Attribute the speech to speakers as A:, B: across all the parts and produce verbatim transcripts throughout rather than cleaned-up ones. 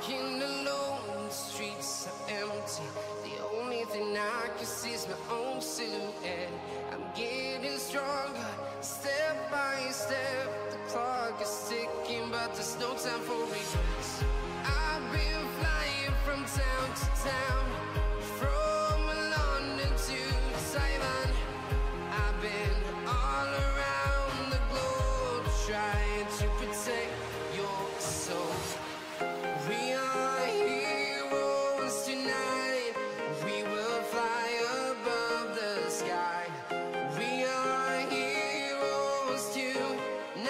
A: Walking alone, the streets are empty. The only thing I can see is my own silhouette. I'm getting stronger, step by step. The clock is ticking, but there's no time for regrets. I've been flying from town to town, from London to Taiwan. I've been all around the globe, trying to protect your soul. We are heroes tonight. We will fly above the sky. We are heroes tonight.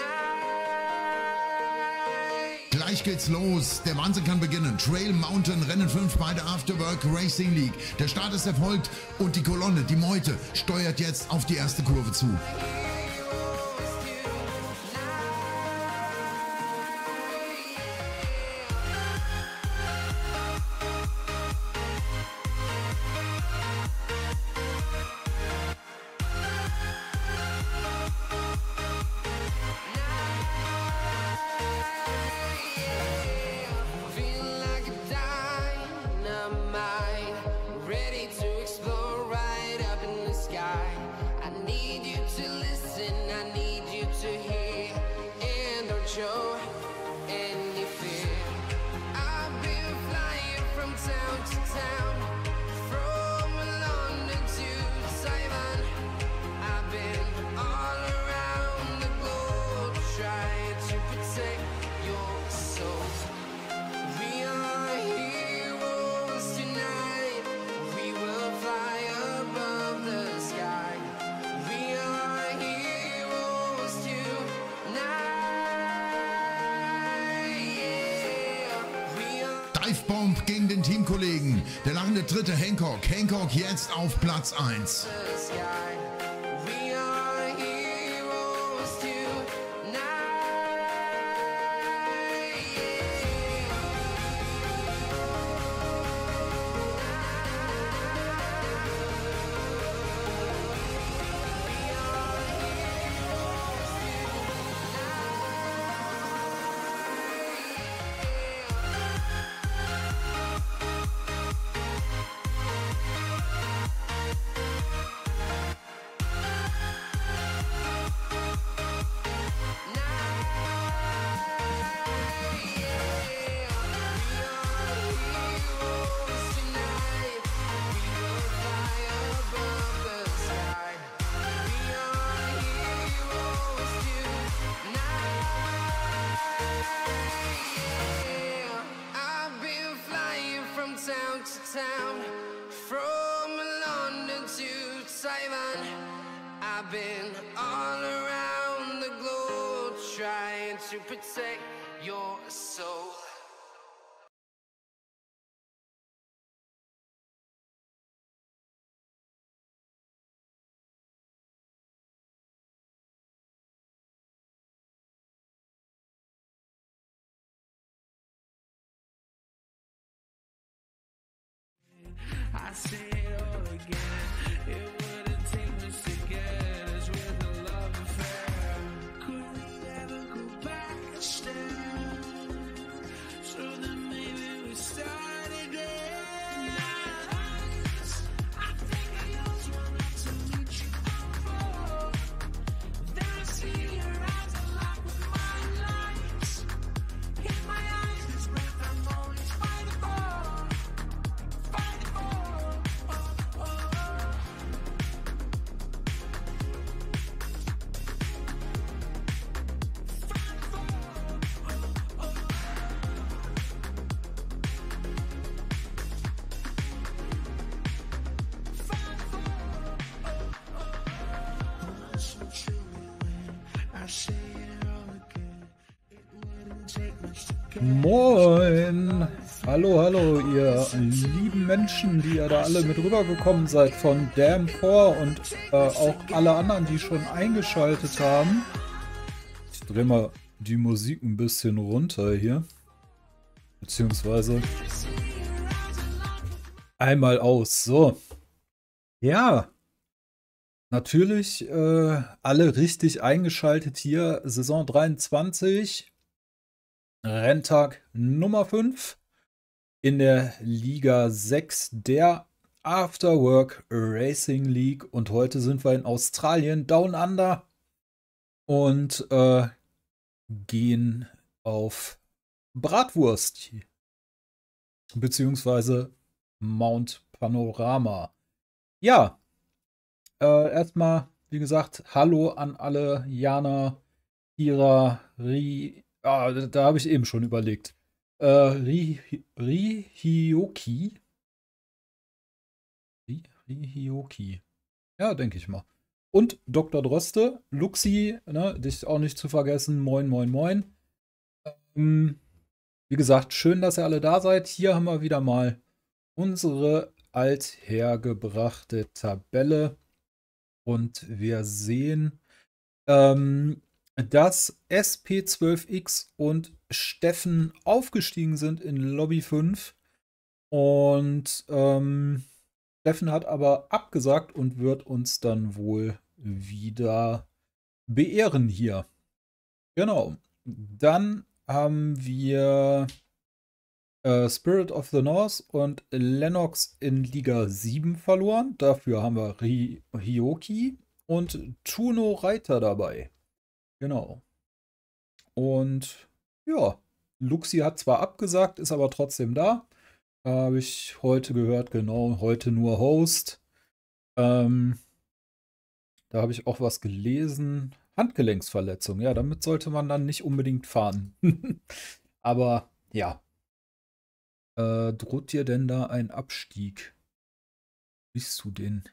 B: Gleich geht's los. Der Wahnsinn kann beginnen. Trail Mountain Rennen fünf bei der Afterwork Racing League. Der Start ist erfolgt und die Kolonne, die Meute, steuert jetzt auf die erste Kurve zu.
A: Feel like a dynamite, ready to explode right up in the sky. I need you to listen, I need you to hear, and don't show any fear. I've been flying from town to town, from London to Taiwan. I've been all around the globe, trying to protect your soul. We are heroes tonight. We will fly above the sky. We are heroes tonight. Yeah. We are
B: Divebomb gegen den Teamkollegen. Der lachende dritte Hancock. Hancock jetzt auf Platz eins.
A: the sky. We are heroes tonight. Town to town, from London to Taiwan. I've been all around the globe, trying to protect your soul. I say it all again. It wouldn't take much to get us with a love affair. Could we ever go back a step? So then maybe we start again. I think I always wanted to meet you before. Then I see your eyes alive with my lights. In my eyes, this breath I'm always fighting for. Fighting for. Oh, oh, oh. Fighting for. Oh, oh, oh. Fighting for. Oh, oh. Listen to me when I say it all again. It wouldn't take much to get.
C: Moin! Hallo, hallo, ihr lieben Menschen, die ihr da alle mit rübergekommen seid von Damn Core und äh, auch alle anderen, die schon eingeschaltet haben. Ich drehe mal die Musik ein bisschen runter hier. Beziehungsweise einmal aus. So. Ja. Natürlich äh, alle richtig eingeschaltet hier. Saison dreiundzwanzig. Renntag Nummer fünf. in der Liga sechs der Afterwork Racing League. Und heute sind wir in Australien, Down Under. Und äh, gehen auf Bratwurst. Beziehungsweise Mount Panorama. Ja, äh, erstmal, wie gesagt, Hallo an alle Jana, Kira, Ri. Ah, da, da habe ich eben schon überlegt. Äh, Ri, Rihioki. Ri, Rihioki. Ja, denke ich mal. Und Doktor Droste, Luxi, ne, dich auch nicht zu vergessen. Moin, moin, moin. Ähm, wie gesagt, schön, dass ihr alle da seid. Hier haben wir wieder mal unsere althergebrachte Tabelle. Und wir sehen, ähm, dass S P zwölf X und Steffen aufgestiegen sind in Lobby fünf. Und ähm, Steffen hat aber abgesagt und wird uns dann wohl wieder beehren hier. Genau. Dann haben wir äh, Spirit of the North und Lennox in Liga sieben verloren. Dafür haben wir Ri Hioki und Tuno Reiter dabei. Genau. Und ja, Luxi hat zwar abgesagt, ist aber trotzdem da. Habe ich heute gehört, genau, heute nur Host. Ähm, da habe ich auch was gelesen. Handgelenksverletzung, ja, damit sollte man dann nicht unbedingt fahren. Aber ja. Äh, droht dir denn da ein Abstieg? Bist du denn?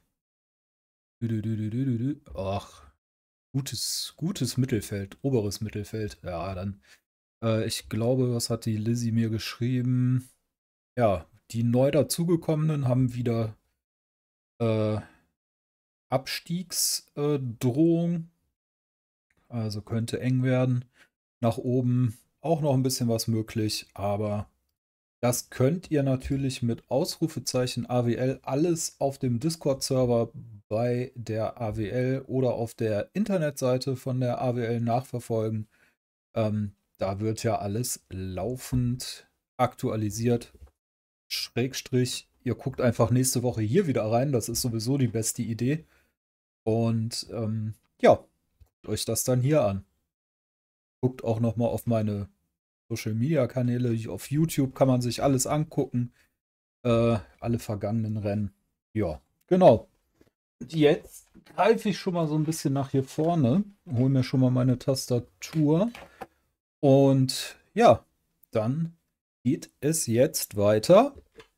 C: Ach, gutes, gutes Mittelfeld, oberes Mittelfeld. Ja, dann, äh, ich glaube, was hat die Lizzie mir geschrieben? Ja, die neu dazugekommenen haben wieder äh, Abstiegsdrohung. Also könnte eng werden. Nach oben auch noch ein bisschen was möglich, aber das könnt ihr natürlich mit Ausrufezeichen A W L alles auf dem Discord-Server bei der A W L oder auf der Internetseite von der A W L nachverfolgen. Ähm, da wird ja alles laufend aktualisiert. Schrägstrich, ihr guckt einfach nächste Woche hier wieder rein. Das ist sowieso die beste Idee. Und ähm, ja, guckt euch das dann hier an. Guckt auch nochmal auf meine Social-Media-Kanäle. Auf YouTube kann man sich alles angucken. Äh, alle vergangenen Rennen. Ja, genau. Jetzt greife ich schon mal so ein bisschen nach hier vorne. Hole mir schon mal meine Tastatur. Und ja, dann geht es jetzt weiter.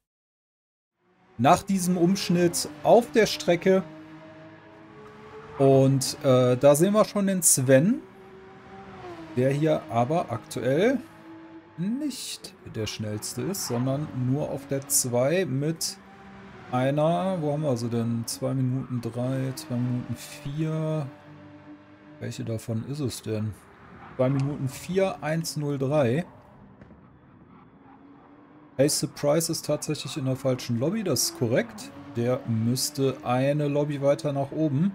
C: Nach diesem Umschnitt auf der Strecke. Und äh, da sehen wir schon den Sven. Der hier aber aktuell nicht der schnellste ist, sondern nur auf der zwei mit einer, wo haben wir sie denn? zwei Minuten drei, zwei Minuten vier. Welche davon ist es denn? zwei Minuten vier, eins null drei. Hey, Surprise ist tatsächlich in der falschen Lobby, das ist korrekt. Der müsste eine Lobby weiter nach oben.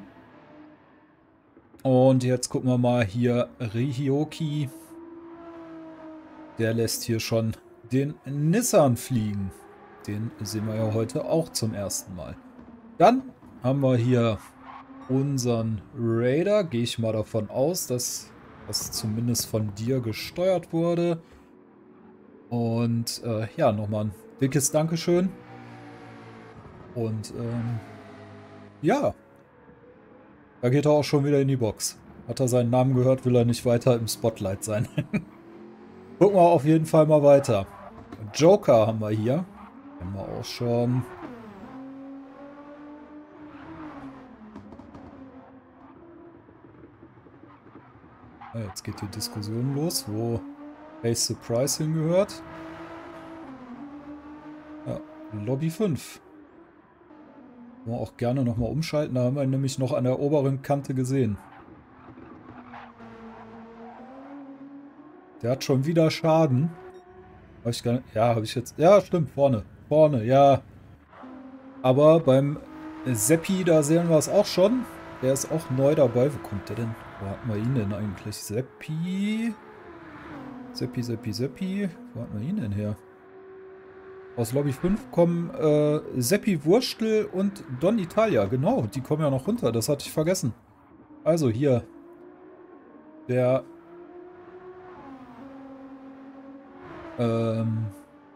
C: Und jetzt gucken wir mal hier Rihioki. Der lässt hier schon den Nissan fliegen. Den sehen wir ja heute auch zum ersten Mal. Dann haben wir hier unseren Raider. Gehe ich mal davon aus, dass das zumindest von dir gesteuert wurde. Und äh, ja, nochmal ein dickes Dankeschön. Und ähm, ja, da geht er auch schon wieder in die Box. Hat er seinen Namen gehört, will er nicht weiter im Spotlight sein. Gucken wir auf jeden Fall mal weiter. Joker haben wir hier. Haben wir auch schon. Ja, jetzt geht die Diskussion los, wo Ace Surprise hingehört. Ja, Lobby fünf. Können wir auch gerne nochmal umschalten. Da haben wir ihn nämlich noch an der oberen Kante gesehen. Der hat schon wieder Schaden. Hab ich gar nicht, ja, habe ich jetzt... Ja, stimmt, vorne. Vorne, ja. Aber beim Seppi, da sehen wir es auch schon. Der ist auch neu dabei. Wo kommt der denn? Wo hatten wir ihn denn eigentlich? Seppi... Seppi, Seppi, Seppi. Wo hatten wir ihn denn her? Aus Lobby fünf kommen äh, Seppi Wurstel und Don Italia. Genau, die kommen ja noch runter. Das hatte ich vergessen. Also hier. Der ähm,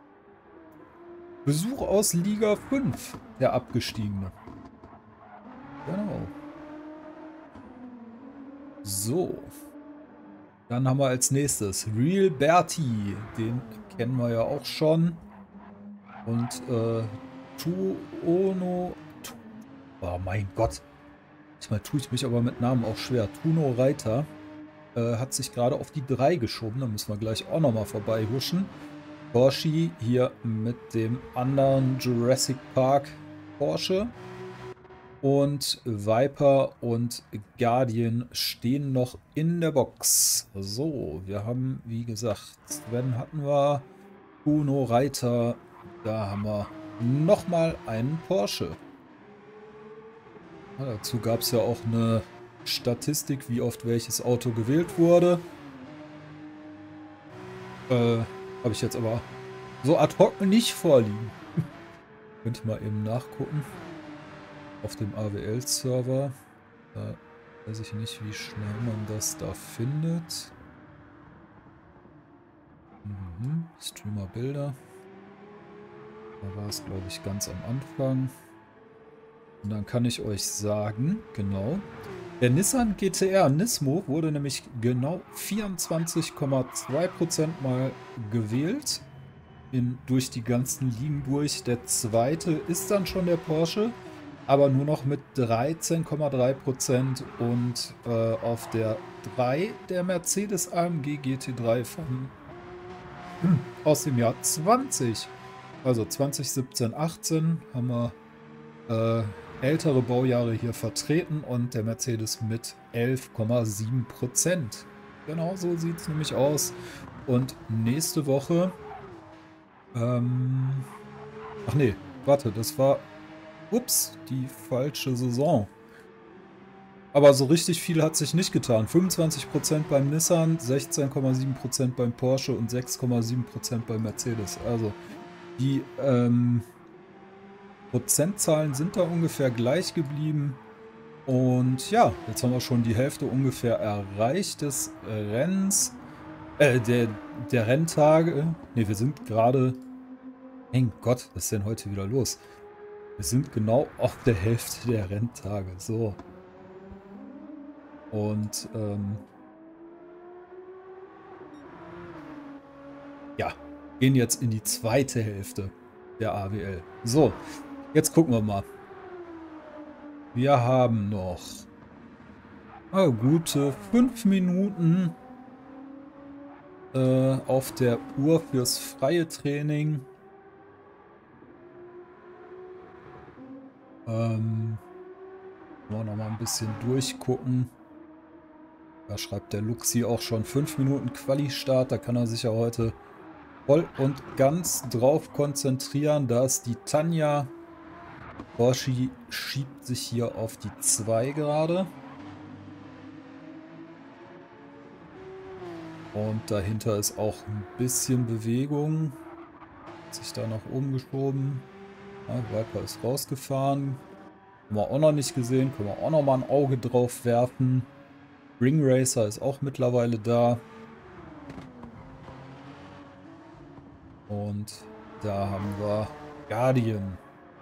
C: Besuch aus Liga fünf. Der Abgestiegene. Genau. So. Dann haben wir als nächstes Real Bertie. Den kennen wir ja auch schon. Und äh, Tuono. Tu, oh mein Gott. Manchmal tue ich mich aber mit Namen auch schwer. Tuno Reiter äh, hat sich gerade auf die drei geschoben. Da müssen wir gleich auch nochmal vorbei huschen. Porsche hier mit dem anderen Jurassic Park Porsche. Und Viper und Guardian stehen noch in der Box. So, wir haben, wie gesagt, Sven hatten wir, Uno Reiter, da haben wir nochmal einen Porsche. Ja, dazu gab es ja auch eine Statistik, wie oft welches Auto gewählt wurde. Äh, habe ich jetzt aber so ad hoc nicht vorliegen. Könnt ihr mal eben nachgucken. Auf dem A W L-Server. Da weiß ich nicht, wie schnell man das da findet. Mhm. Streamer-Bilder. Da war es, glaube ich, ganz am Anfang. Und dann kann ich euch sagen, genau, der Nissan G T R Nismo wurde nämlich genau vierundzwanzig Komma zwei Prozent mal gewählt. In, durch die ganzen Ligen durch. Der zweite ist dann schon der Porsche. Aber nur noch mit dreizehn Komma drei Prozent und äh, auf der drei der Mercedes A M G G T drei von, hm, aus dem Jahr zwanzig. Also zwanzig siebzehn achtzehn haben wir äh, ältere Baujahre hier vertreten und der Mercedes mit elf Komma sieben Prozent. Genau so sieht es nämlich aus. Und nächste Woche... Ähm, ach nee, warte, das war... Ups, die falsche Saison. Aber so richtig viel hat sich nicht getan. fünfundzwanzig Prozent beim Nissan, sechzehn Komma sieben Prozent beim Porsche und sechs Komma sieben Prozent beim Mercedes. Also die ähm, Prozentzahlen sind da ungefähr gleich geblieben. Und ja, jetzt haben wir schon die Hälfte ungefähr erreicht des Rennens. Äh, der, der Renntage. Ne, wir sind gerade... Mein Gott, was ist denn heute wieder los? Wir sind genau auf der Hälfte der Renntage. So. Und ähm, ja, gehen jetzt in die zweite Hälfte der A W L. So, jetzt gucken wir mal. Wir haben noch oh, gute fünf Minuten äh, auf der Uhr fürs freie Training. Ähm, wollen wir noch mal ein bisschen durchgucken. Da schreibt der Luxi auch schon fünf Minuten Quali-Start. Da kann er sich ja heute voll und ganz drauf konzentrieren. Da ist die Tanja. Porsche schiebt sich hier auf die zwei gerade. Und dahinter ist auch ein bisschen Bewegung. Hat sich da nach oben geschoben. Ja, Viper ist rausgefahren. Haben wir auch noch nicht gesehen. Können wir auch noch mal ein Auge drauf werfen. Ring Racer ist auch mittlerweile da. Und da haben wir Guardian.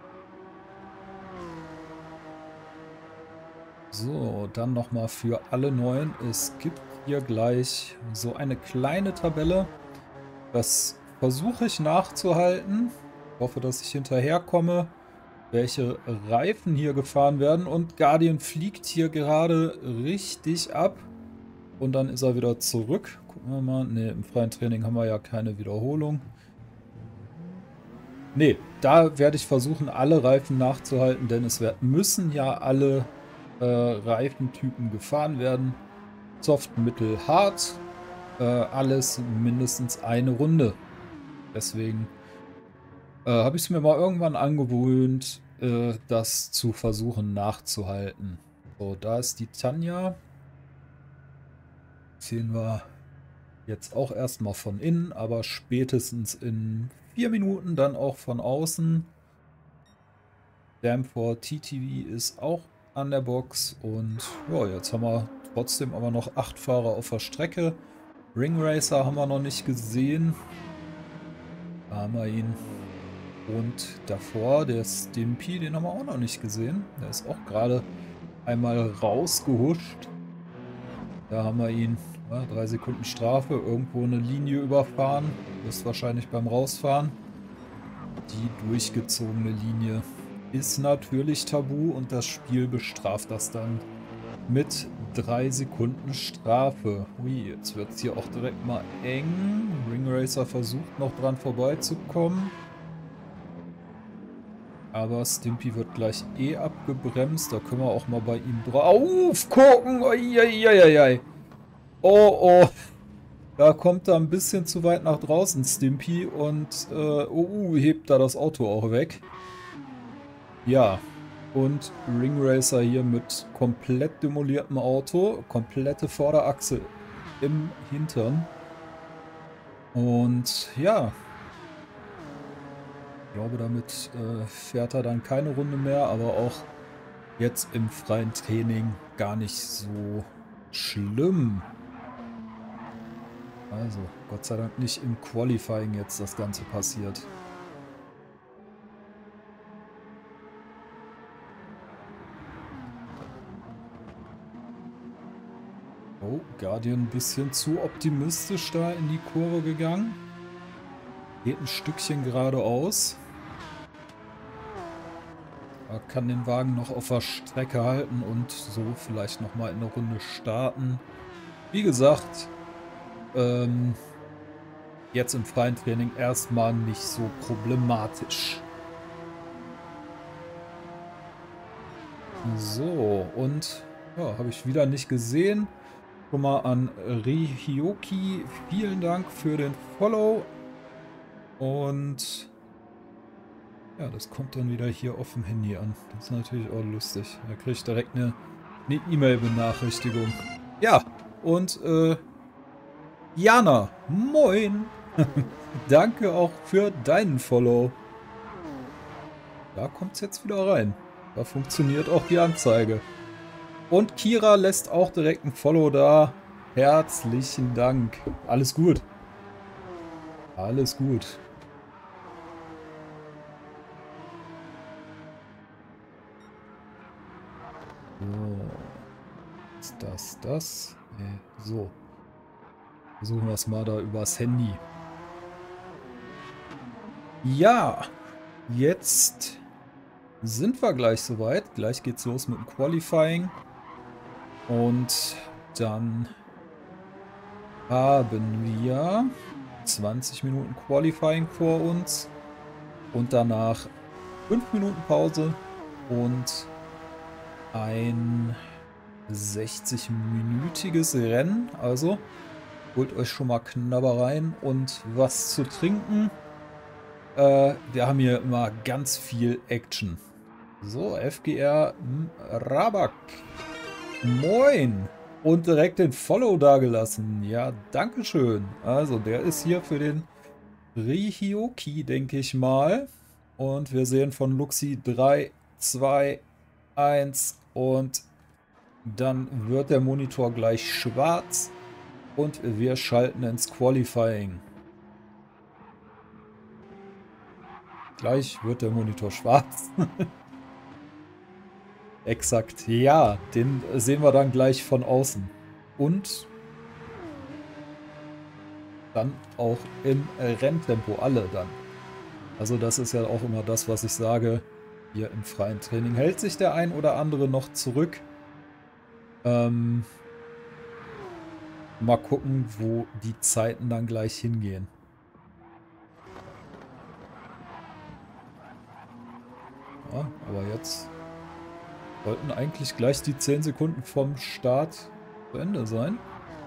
C: So, dann nochmal für alle Neuen. Es gibt hier gleich so eine kleine Tabelle. Das versuche ich nachzuhalten. Ich hoffe, dass ich hinterherkomme, welche Reifen hier gefahren werden. Und Guardian fliegt hier gerade richtig ab. Und dann ist er wieder zurück. Gucken wir mal. Ne, im freien Training haben wir ja keine Wiederholung. Ne, da werde ich versuchen, alle Reifen nachzuhalten, denn es müssen ja alle äh, Reifentypen gefahren werden. Soft, Mittel, Hard. Äh, alles mindestens eine Runde. Deswegen äh, habe ich es mir mal irgendwann angewöhnt, äh, das zu versuchen nachzuhalten. So, da ist die Tanja. Sehen wir jetzt auch erstmal von innen, aber spätestens in vier Minuten dann auch von außen. Damn four T T V ist auch an der Box. Und ja, jetzt haben wir trotzdem aber noch acht Fahrer auf der Strecke. Ring Racer haben wir noch nicht gesehen. Da haben wir ihn. Und davor, der Stimpy, den haben wir auch noch nicht gesehen. Der ist auch gerade einmal rausgehuscht. Da haben wir ihn. Ja, drei Sekunden Strafe, irgendwo eine Linie überfahren. Das ist wahrscheinlich beim Rausfahren. Die durchgezogene Linie ist natürlich tabu und das Spiel bestraft das dann mit drei Sekunden Strafe. Ui, jetzt wird es hier auch direkt mal eng. Ring Racer versucht noch dran vorbeizukommen. Aber Stimpy wird gleich eh abgebremst. Da können wir auch mal bei ihm drauf gucken. Eieieiei. Oh, oh. Da kommt er ein bisschen zu weit nach draußen, Stimpy. Und, äh, oh, uh, hebt da das Auto auch weg. Ja. Und Ring Racer hier mit komplett demoliertem Auto. Komplette Vorderachse im Hintern. Und, ja. Ich glaube, damit äh, fährt er dann keine Runde mehr. Aber auch jetzt im freien Training gar nicht so schlimm. Also, Gott sei Dank nicht im Qualifying jetzt das Ganze passiert. Oh, Guardian ein bisschen zu optimistisch da in die Kurve gegangen. Geht ein Stückchen geradeaus. Er kann den Wagen noch auf der Strecke halten und so vielleicht nochmal in eine Runde starten. Wie gesagt, Ähm, jetzt im freien Training erstmal nicht so problematisch. So, und ja, habe ich wieder nicht gesehen. Schon mal an Rihioki, vielen Dank für den Follow. Und ja, das kommt dann wieder hier auf dem Handy an. Das ist natürlich auch lustig. Da kriege ich direkt eine eine E-Mail-Benachrichtigung. Ja, und äh, Jana, moin! Danke auch für deinen Follow. Da kommt es jetzt wieder rein. Da funktioniert auch die Anzeige. Und Kira lässt auch direkt ein Follow da. Herzlichen Dank. Alles gut. Alles gut. So. Ist das das? Nee, so. Versuchen wir es mal da übers Handy. Ja, jetzt sind wir gleich soweit. Gleich geht's los mit dem Qualifying. Und dann haben wir zwanzig Minuten Qualifying vor uns. Und danach fünf Minuten Pause und ein sechzig-minütiges Rennen. Also holt euch schon mal Knabbereien und was zu trinken. Äh, wir haben hier immer ganz viel Action. So, F G R Rabak. Moin. Und direkt den Follow dagelassen. Ja, dankeschön. Also, der ist hier für den Rihioki, denke ich mal. Und wir sehen von Luxi drei, zwei, eins und dann wird der Monitor gleich schwarz. Und wir schalten ins Qualifying. Gleich wird der Monitor schwarz. Exakt, ja, den sehen wir dann gleich von außen. Und dann auch im Renntempo, alle dann. Also das ist ja auch immer das, was ich sage. Hier im freien Training hält sich der ein oder andere noch zurück. Ähm... Mal gucken, wo die Zeiten dann gleich hingehen. Ja, aber jetzt sollten eigentlich gleich die zehn Sekunden vom Start zu Ende sein.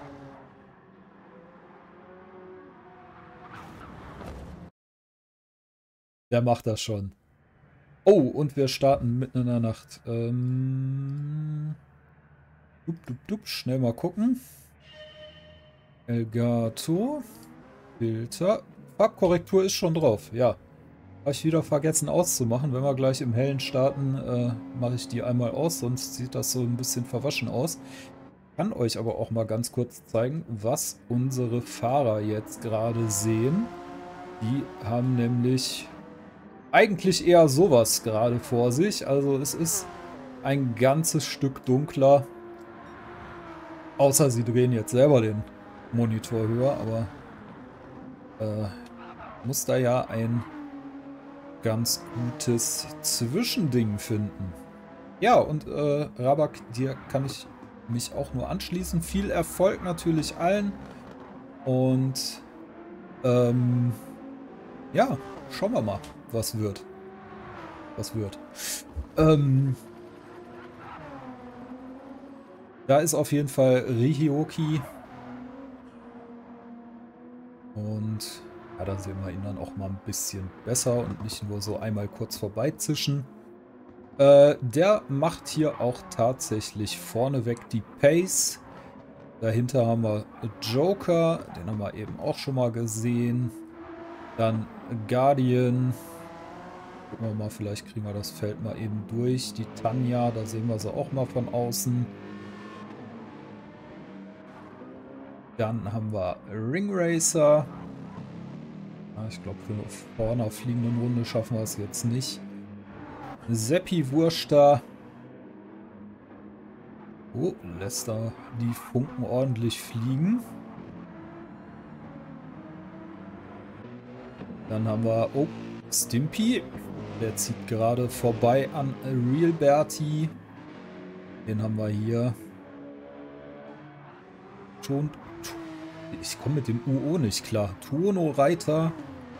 C: Der macht das schon. Oh, und wir starten mitten in der Nacht. Ähm, dup, dup, dup, schnell mal gucken. Elgato, Filter, Farbkorrektur ist schon drauf, ja. Habe ich wieder vergessen auszumachen. Wenn wir gleich im Hellen starten, äh, mache ich die einmal aus, sonst sieht das so ein bisschen verwaschen aus. Ich kann euch aber auch mal ganz kurz zeigen, was unsere Fahrer jetzt gerade sehen. Die haben nämlich eigentlich eher sowas gerade vor sich. Also es ist ein ganzes Stück dunkler. Außer sie drehen jetzt selber den Monitor höher, aber äh, muss da ja ein ganz gutes Zwischending finden. Ja, und äh, Rabak, dir kann ich mich auch nur anschließen. Viel Erfolg natürlich allen. Und ähm, ja, schauen wir mal, was wird. Was wird. Ähm, da ist auf jeden Fall Rihioki. Und ja, da sehen wir ihn dann auch mal ein bisschen besser und nicht nur so einmal kurz vorbeizischen. Äh, der macht hier auch tatsächlich vorneweg die Pace. Dahinter haben wir Joker, den haben wir eben auch schon mal gesehen. Dann Guardian. Gucken wir mal, vielleicht kriegen wir das Feld mal eben durch. Die Tanja, da sehen wir sie auch mal von außen. Dann haben wir Ring Racer. Ich glaube, für vor einer fliegenden Runde schaffen wir es jetzt nicht. Seppi Wurster. Oh, lässt da die Funken ordentlich fliegen. Dann haben wir, oh, Stimpy. Der zieht gerade vorbei an Real Bertie. Den haben wir hier. Schon. Ich komme mit dem U O nicht klar. Tuono Reiter.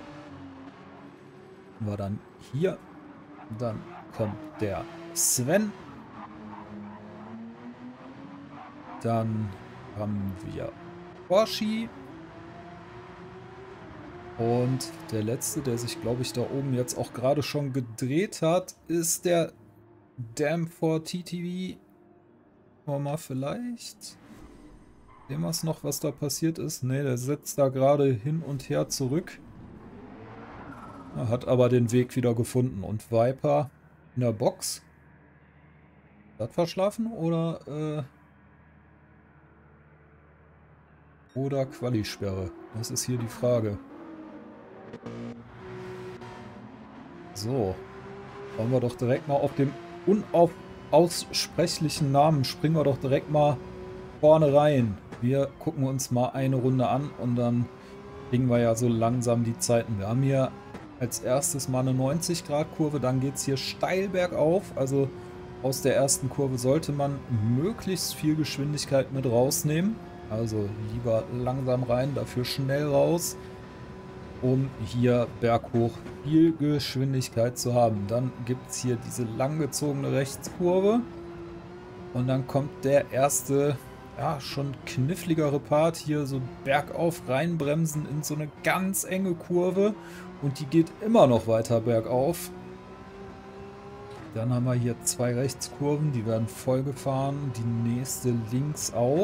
C: War dann hier. Dann kommt der Sven. Dann haben wir Porsche. Und der letzte, der sich, glaube ich, da oben jetzt auch gerade schon gedreht hat, ist der Damn four T T V. Wollen wir mal vielleicht... Sehen wir es noch, was da passiert ist? Ne, der setzt da gerade hin und her zurück. Er hat aber den Weg wieder gefunden. Und Viper in der Box. Hat verschlafen oder... Äh, oder Quali-Sperre? Das ist hier die Frage. So. Wollen wir doch direkt mal auf dem unaussprechlichen Namen. Springen wir doch direkt mal vorne rein. Wir gucken uns mal eine Runde an und dann kriegen wir ja so langsam die Zeiten. Wir haben hier als erstes mal eine neunzig Grad Kurve, dann geht es hier steil bergauf. Also aus der ersten Kurve sollte man möglichst viel Geschwindigkeit mit rausnehmen. Also lieber langsam rein, dafür schnell raus, um hier berghoch viel Geschwindigkeit zu haben. Dann gibt es hier diese langgezogene Rechtskurve und dann kommt der erste... Ja, schon kniffligere Part hier, so bergauf reinbremsen in so eine ganz enge Kurve und die geht immer noch weiter bergauf. Dann haben wir hier zwei Rechtskurven, die werden voll gefahren, die nächste links auch.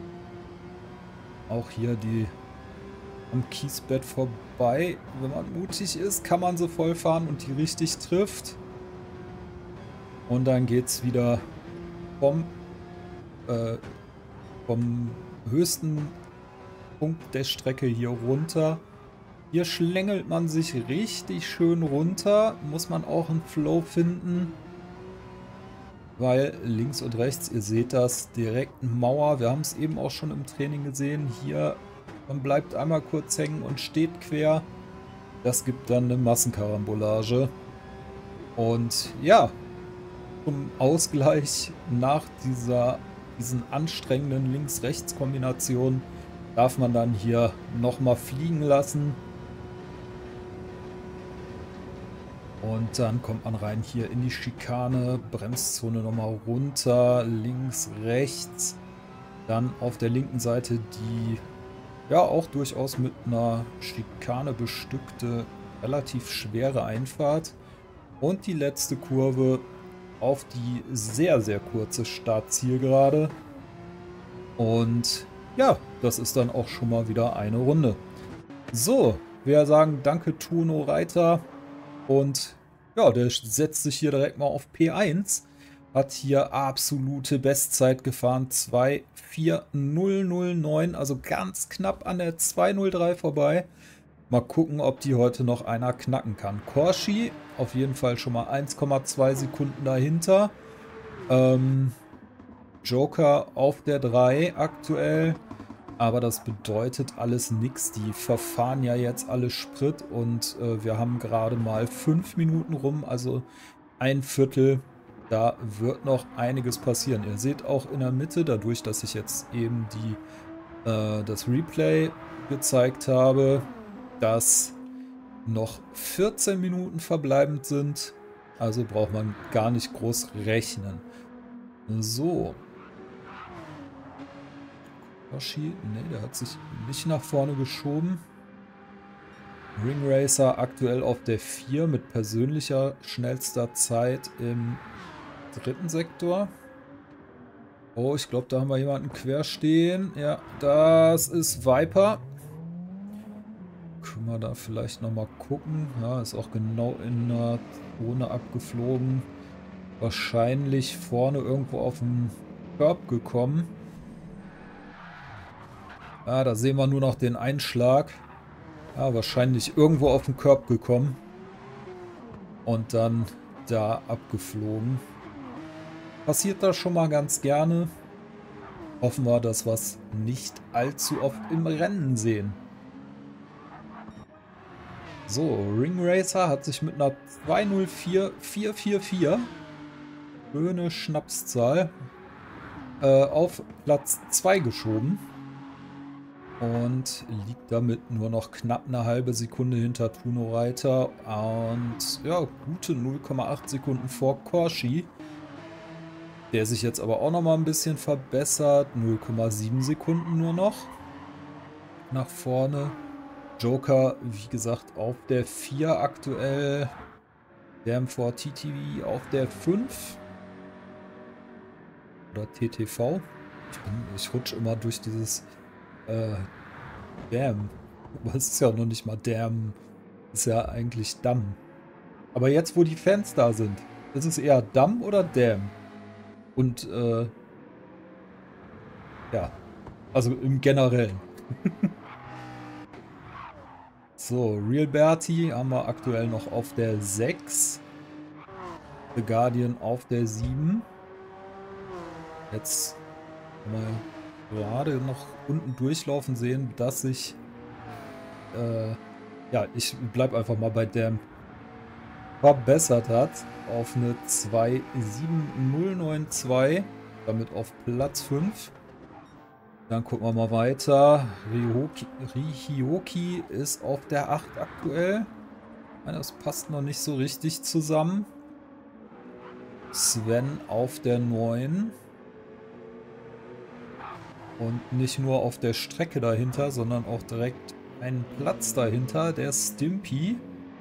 C: Auch hier die am Kiesbett vorbei. Wenn man mutig ist, kann man so voll fahren und die richtig trifft. Und dann geht es wieder vom äh, vom höchsten Punkt der Strecke hier runter. Hier schlängelt man sich richtig schön runter. Muss man auch einen Flow finden. Weil links und rechts, ihr seht das, direkt eine Mauer. Wir haben es eben auch schon im Training gesehen. Hier, man bleibt einmal kurz hängen und steht quer. Das gibt dann eine Massenkarambolage. Und ja, zum Ausgleich nach dieser diesen anstrengenden Links-Rechts-Kombinationen darf man dann hier nochmal fliegen lassen. Und dann kommt man rein hier in die Schikane, Bremszone nochmal runter, links, rechts. Dann auf der linken Seite die, ja auch durchaus mit einer Schikane bestückte, relativ schwere Einfahrt. Und die letzte Kurve auf die sehr, sehr kurze Startzielgerade. Und ja, das ist dann auch schon mal wieder eine Runde. So, wir sagen danke Tuno Reiter. Und ja, der setzt sich hier direkt mal auf P eins. Hat hier absolute Bestzeit gefahren. zwei vier null null neun, also ganz knapp an der zwei null drei vorbei. Mal gucken, ob die heute noch einer knacken kann. Corsi auf jeden Fall schon mal eins Komma zwei Sekunden dahinter. Ähm, Joker auf der drei aktuell. Aber das bedeutet alles nichts. Die verfahren ja jetzt alle Sprit und äh, wir haben gerade mal fünf Minuten rum, also ein Viertel. Da wird noch einiges passieren. Ihr seht auch in der Mitte, dadurch, dass ich jetzt eben die, äh, das Replay gezeigt habe, dass noch vierzehn Minuten verbleibend sind. Also braucht man gar nicht groß rechnen. So. Yoshi, ne, der hat sich nicht nach vorne geschoben. Ring Racer aktuell auf der vier mit persönlicher schnellster Zeit im dritten Sektor. Oh, ich glaube, da haben wir jemanden quer stehen. Ja, das ist Viper. Können wir da vielleicht nochmal gucken. Ja, ist auch genau in der Zone abgeflogen. Wahrscheinlich vorne irgendwo auf den Curb gekommen. Ah, da sehen wir nur noch den Einschlag. Ja, wahrscheinlich irgendwo auf den Curb gekommen. Und dann da abgeflogen. Passiert das schon mal ganz gerne. Hoffen wir, dass wir es nicht allzu oft im Rennen sehen. So, Ring Racer hat sich mit einer zwei null vier vier vier vier, schöne Schnapszahl, äh, auf Platz zwei geschoben. Und liegt damit nur noch knapp eine halbe Sekunde hinter Tuno Reiter und ja, gute null Komma acht Sekunden vor Corsi, der sich jetzt aber auch noch mal ein bisschen verbessert. null Komma sieben Sekunden nur noch nach vorne. Joker, wie gesagt, auf der vier aktuell. Damn four T T V auf der fünf. Oder T T V. Ich, bin, ich rutsche immer durch dieses Äh, Damn. Aber es ist ja noch nicht mal Damn. Ist ja eigentlich Damm. Aber jetzt, wo die Fans da sind, ist es eher Damm oder Damn? Und, äh, ja. Also im Generellen. So, Real Bertie haben wir aktuell noch auf der sechs. The Guardian auf der sieben. Jetzt haben wir gerade noch unten durchlaufen sehen, dass ich äh, ja, ich bleib einfach mal bei Damn verbessert hat auf eine zwei sieben null neun zwei, damit auf Platz fünf. Dann gucken wir mal weiter. Ryoki, Rihioki ist auf der acht aktuell. Das passt noch nicht so richtig zusammen. Sven auf der neun. Und nicht nur auf der Strecke dahinter, sondern auch direkt einen Platz dahinter, der Stimpy.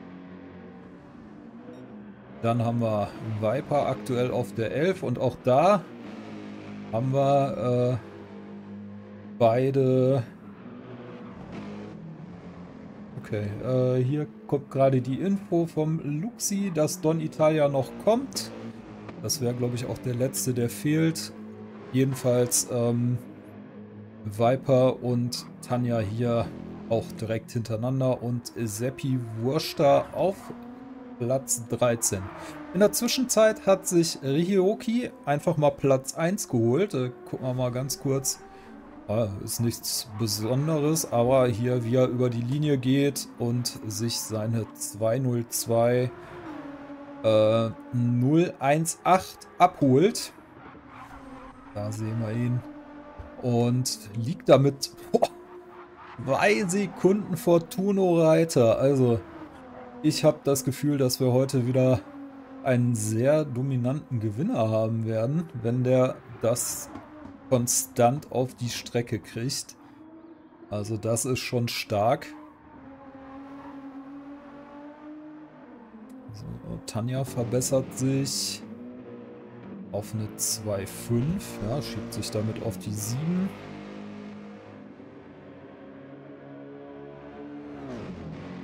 C: Dann haben wir Viper aktuell auf der elf und auch da haben wir äh, beide... Okay, äh, hier kommt gerade die Info vom Luxi, dass Don Italia noch kommt. Das wäre, glaube ich, auch der letzte, der fehlt. Jedenfalls... Ähm, Viper und Tanja hier auch direkt hintereinander und Seppi Wurster auf Platz dreizehn. In der Zwischenzeit hat sich Rihioki einfach mal Platz eins geholt. Äh, gucken wir mal ganz kurz. Ah, ist nichts Besonderes, aber hier wie er über die Linie geht und sich seine zwei null zwei äh, null eins acht abholt. Da sehen wir ihn. Und liegt damit boah, zwei Sekunden vor Tuno Reiter. Also ich habe das Gefühl, dass wir heute wieder einen sehr dominanten Gewinner haben werden, wenn der das konstant auf die Strecke kriegt. Also das ist schon stark. So, Tanja verbessert sich auf eine zwei fünf, ja, schiebt sich damit auf die sieben.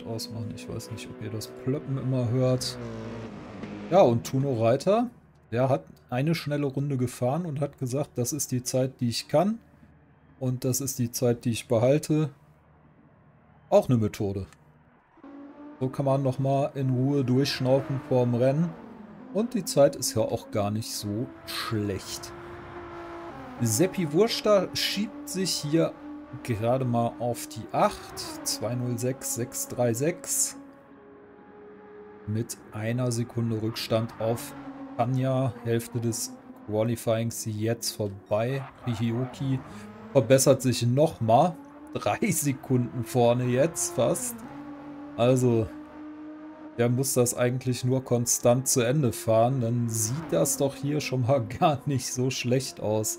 C: laut ausmachen. Ich weiß nicht, ob ihr das Plöppen immer hört. Ja, und Tuno Reiter, der hat eine schnelle Runde gefahren und hat gesagt, das ist die Zeit, die ich kann. Und das ist die Zeit, die ich behalte. Auch eine Methode. So kann man nochmal in Ruhe durchschnaufen vorm Rennen. Und die Zeit ist ja auch gar nicht so schlecht. Seppi Wurster schiebt sich hier gerade mal auf die acht. zwei null sechs sechs drei sechs. Mit einer Sekunde Rückstand auf Tanja. Hälfte des Qualifyings jetzt vorbei. Rihioki verbessert sich nochmal. Drei Sekunden vorne jetzt fast. Also, der muss das eigentlich nur konstant zu Ende fahren. Dann sieht das doch hier schon mal gar nicht so schlecht aus.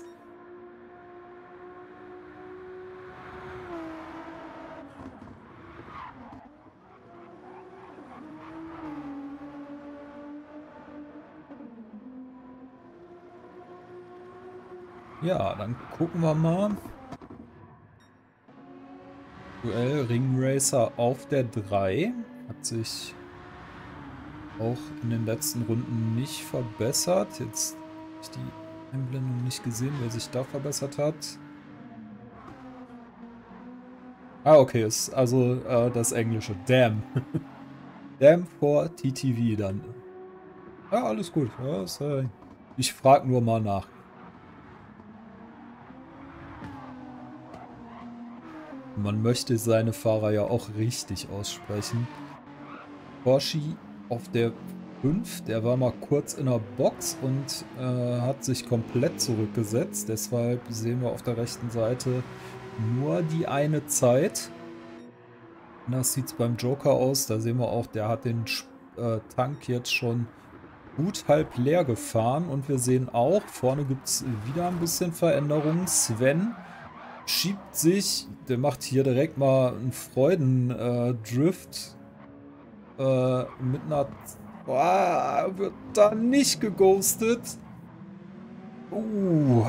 C: Ja, dann gucken wir mal. Duell Ringracer auf der drei. Hat sich auch in den letzten Runden nicht verbessert. Jetzt habe ich die Einblendung nicht gesehen, wer sich da verbessert hat. Ah, okay, ist also äh, das Englische. Damn. Damn for T T V dann. Ja, alles gut. Ja, ist, äh, ich frage nur mal nach. Man möchte seine Fahrer ja auch richtig aussprechen. Porsche auf der fünf, der war mal kurz in der Box und äh, hat sich komplett zurückgesetzt. Deshalb sehen wir auf der rechten Seite nur die eine Zeit. Das sieht es beim Joker aus. Da sehen wir auch, der hat den äh, Tank jetzt schon gut halb leer gefahren. Und wir sehen auch, vorne gibt es wieder ein bisschen Veränderungen. Sven schiebt sich, der macht hier direkt mal einen Freudendrift äh, äh, mit einer... Boah, wird da nicht geghostet. Uh.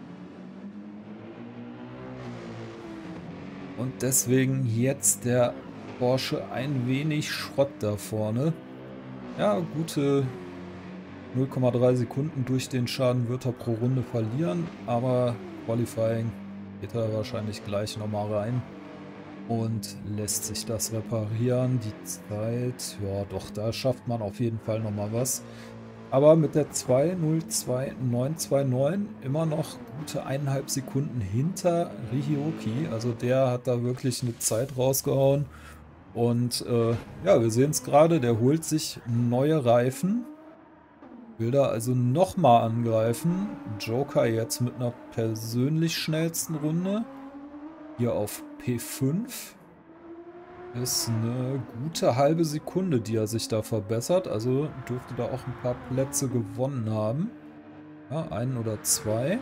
C: Und deswegen jetzt der Porsche ein wenig Schrott da vorne. Ja, gute null Komma drei Sekunden durch den Schaden wird er pro Runde verlieren, aber Qualifying geht er wahrscheinlich gleich nochmal rein und lässt sich das reparieren. Die Zeit, ja doch, da schafft man auf jeden Fall nochmal was. Aber mit der zwei null zwei neun zwei neun immer noch gute eineinhalb Sekunden hinter Rihioki. Also der hat da wirklich eine Zeit rausgehauen. Und äh, ja, wir sehen es gerade, der holt sich neue Reifen. Will da also nochmal angreifen. Joker jetzt mit einer persönlich schnellsten Runde. Hier auf P fünf. Ist eine gute halbe Sekunde, die er sich da verbessert. Also dürfte da auch ein paar Plätze gewonnen haben. Ja, einen oder zwei.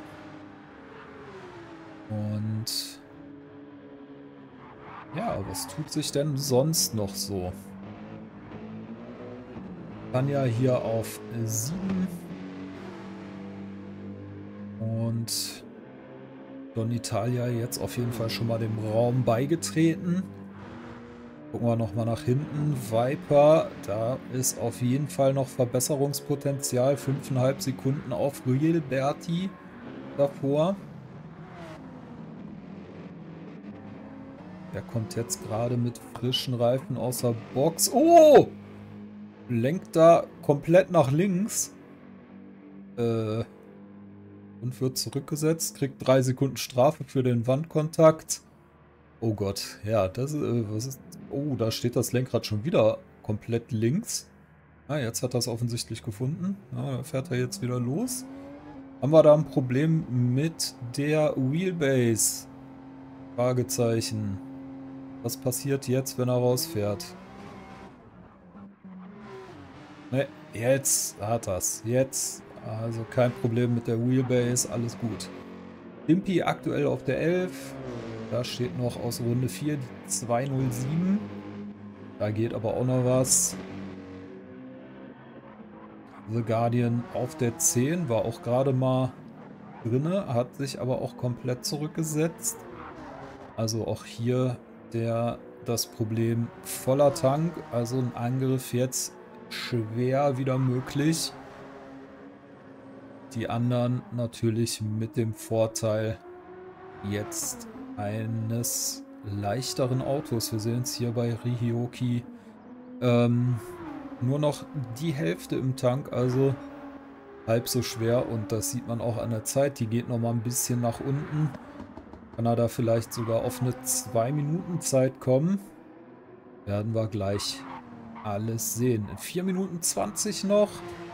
C: Und ja, was tut sich denn sonst noch so? Tanja hier auf sieben. Und Don Italia jetzt auf jeden Fall schon mal dem Raum beigetreten. Gucken wir nochmal nach hinten. Viper, da ist auf jeden Fall noch Verbesserungspotenzial. fünf Komma fünf Sekunden auf Gilberti davor. Der kommt jetzt gerade mit frischen Reifen aus der Box. Oh! Lenkt da komplett nach links. Äh, und wird zurückgesetzt. Kriegt drei Sekunden Strafe für den Wandkontakt. Oh Gott, ja, das äh, was ist. Oh, da steht das Lenkrad schon wieder komplett links. Ah, jetzt hat er es offensichtlich gefunden. Ja, da fährt er jetzt wieder los. Haben wir da ein Problem mit der Wheelbase? Fragezeichen. Was passiert jetzt, wenn er rausfährt? Ne, jetzt hat er's. Jetzt. Also kein Problem mit der Wheelbase. Alles gut. Impi aktuell auf der elf. Da steht noch aus Runde vier die zwei null sieben. Da geht aber auch noch was. The Guardian auf der zehn. War auch gerade mal drinne. Hat sich aber auch komplett zurückgesetzt. Also auch hier der das Problem voller Tank, also ein Angriff jetzt schwer wieder möglich. Die anderen natürlich mit dem Vorteil jetzt eines leichteren Autos. Wir sehen es hier bei Rihioki ähm, nur noch die Hälfte im Tank, also halb so schwer, und das sieht man auch an der Zeit, die geht noch mal ein bisschen nach unten. Kann er da vielleicht sogar auf eine zwei Minuten Zeit kommen? Werden wir gleich alles sehen. In vier Minuten zwanzig noch.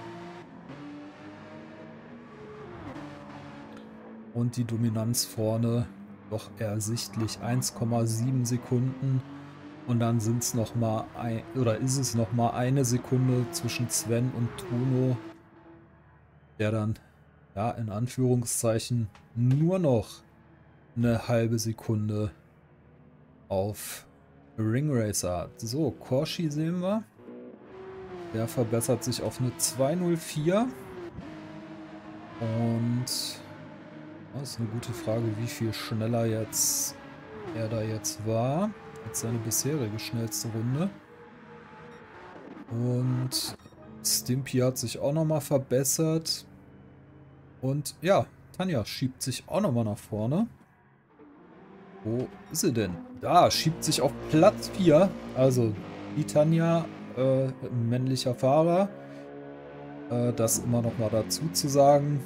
C: Und die Dominanz vorne doch ersichtlich, eins Komma sieben Sekunden. Und dann sind es noch mal ein, oder ist es noch mal eine Sekunde zwischen Sven und Tuno, der dann, ja, in Anführungszeichen nur noch eine halbe Sekunde auf Ringracer hat. So, Corshi sehen wir. Der verbessert sich auf eine zwei null vier. Und das ist eine gute Frage, wie viel schneller jetzt er da jetzt war als seine bisherige schnellste Runde. Und Stimpy hat sich auch nochmal verbessert. Und ja, Tanja schiebt sich auch nochmal nach vorne. Wo ist sie denn? Da, schiebt sich auf Platz vier. Also die Tanja, äh, männlicher Fahrer. Äh, das immer nochmal dazu zu sagen.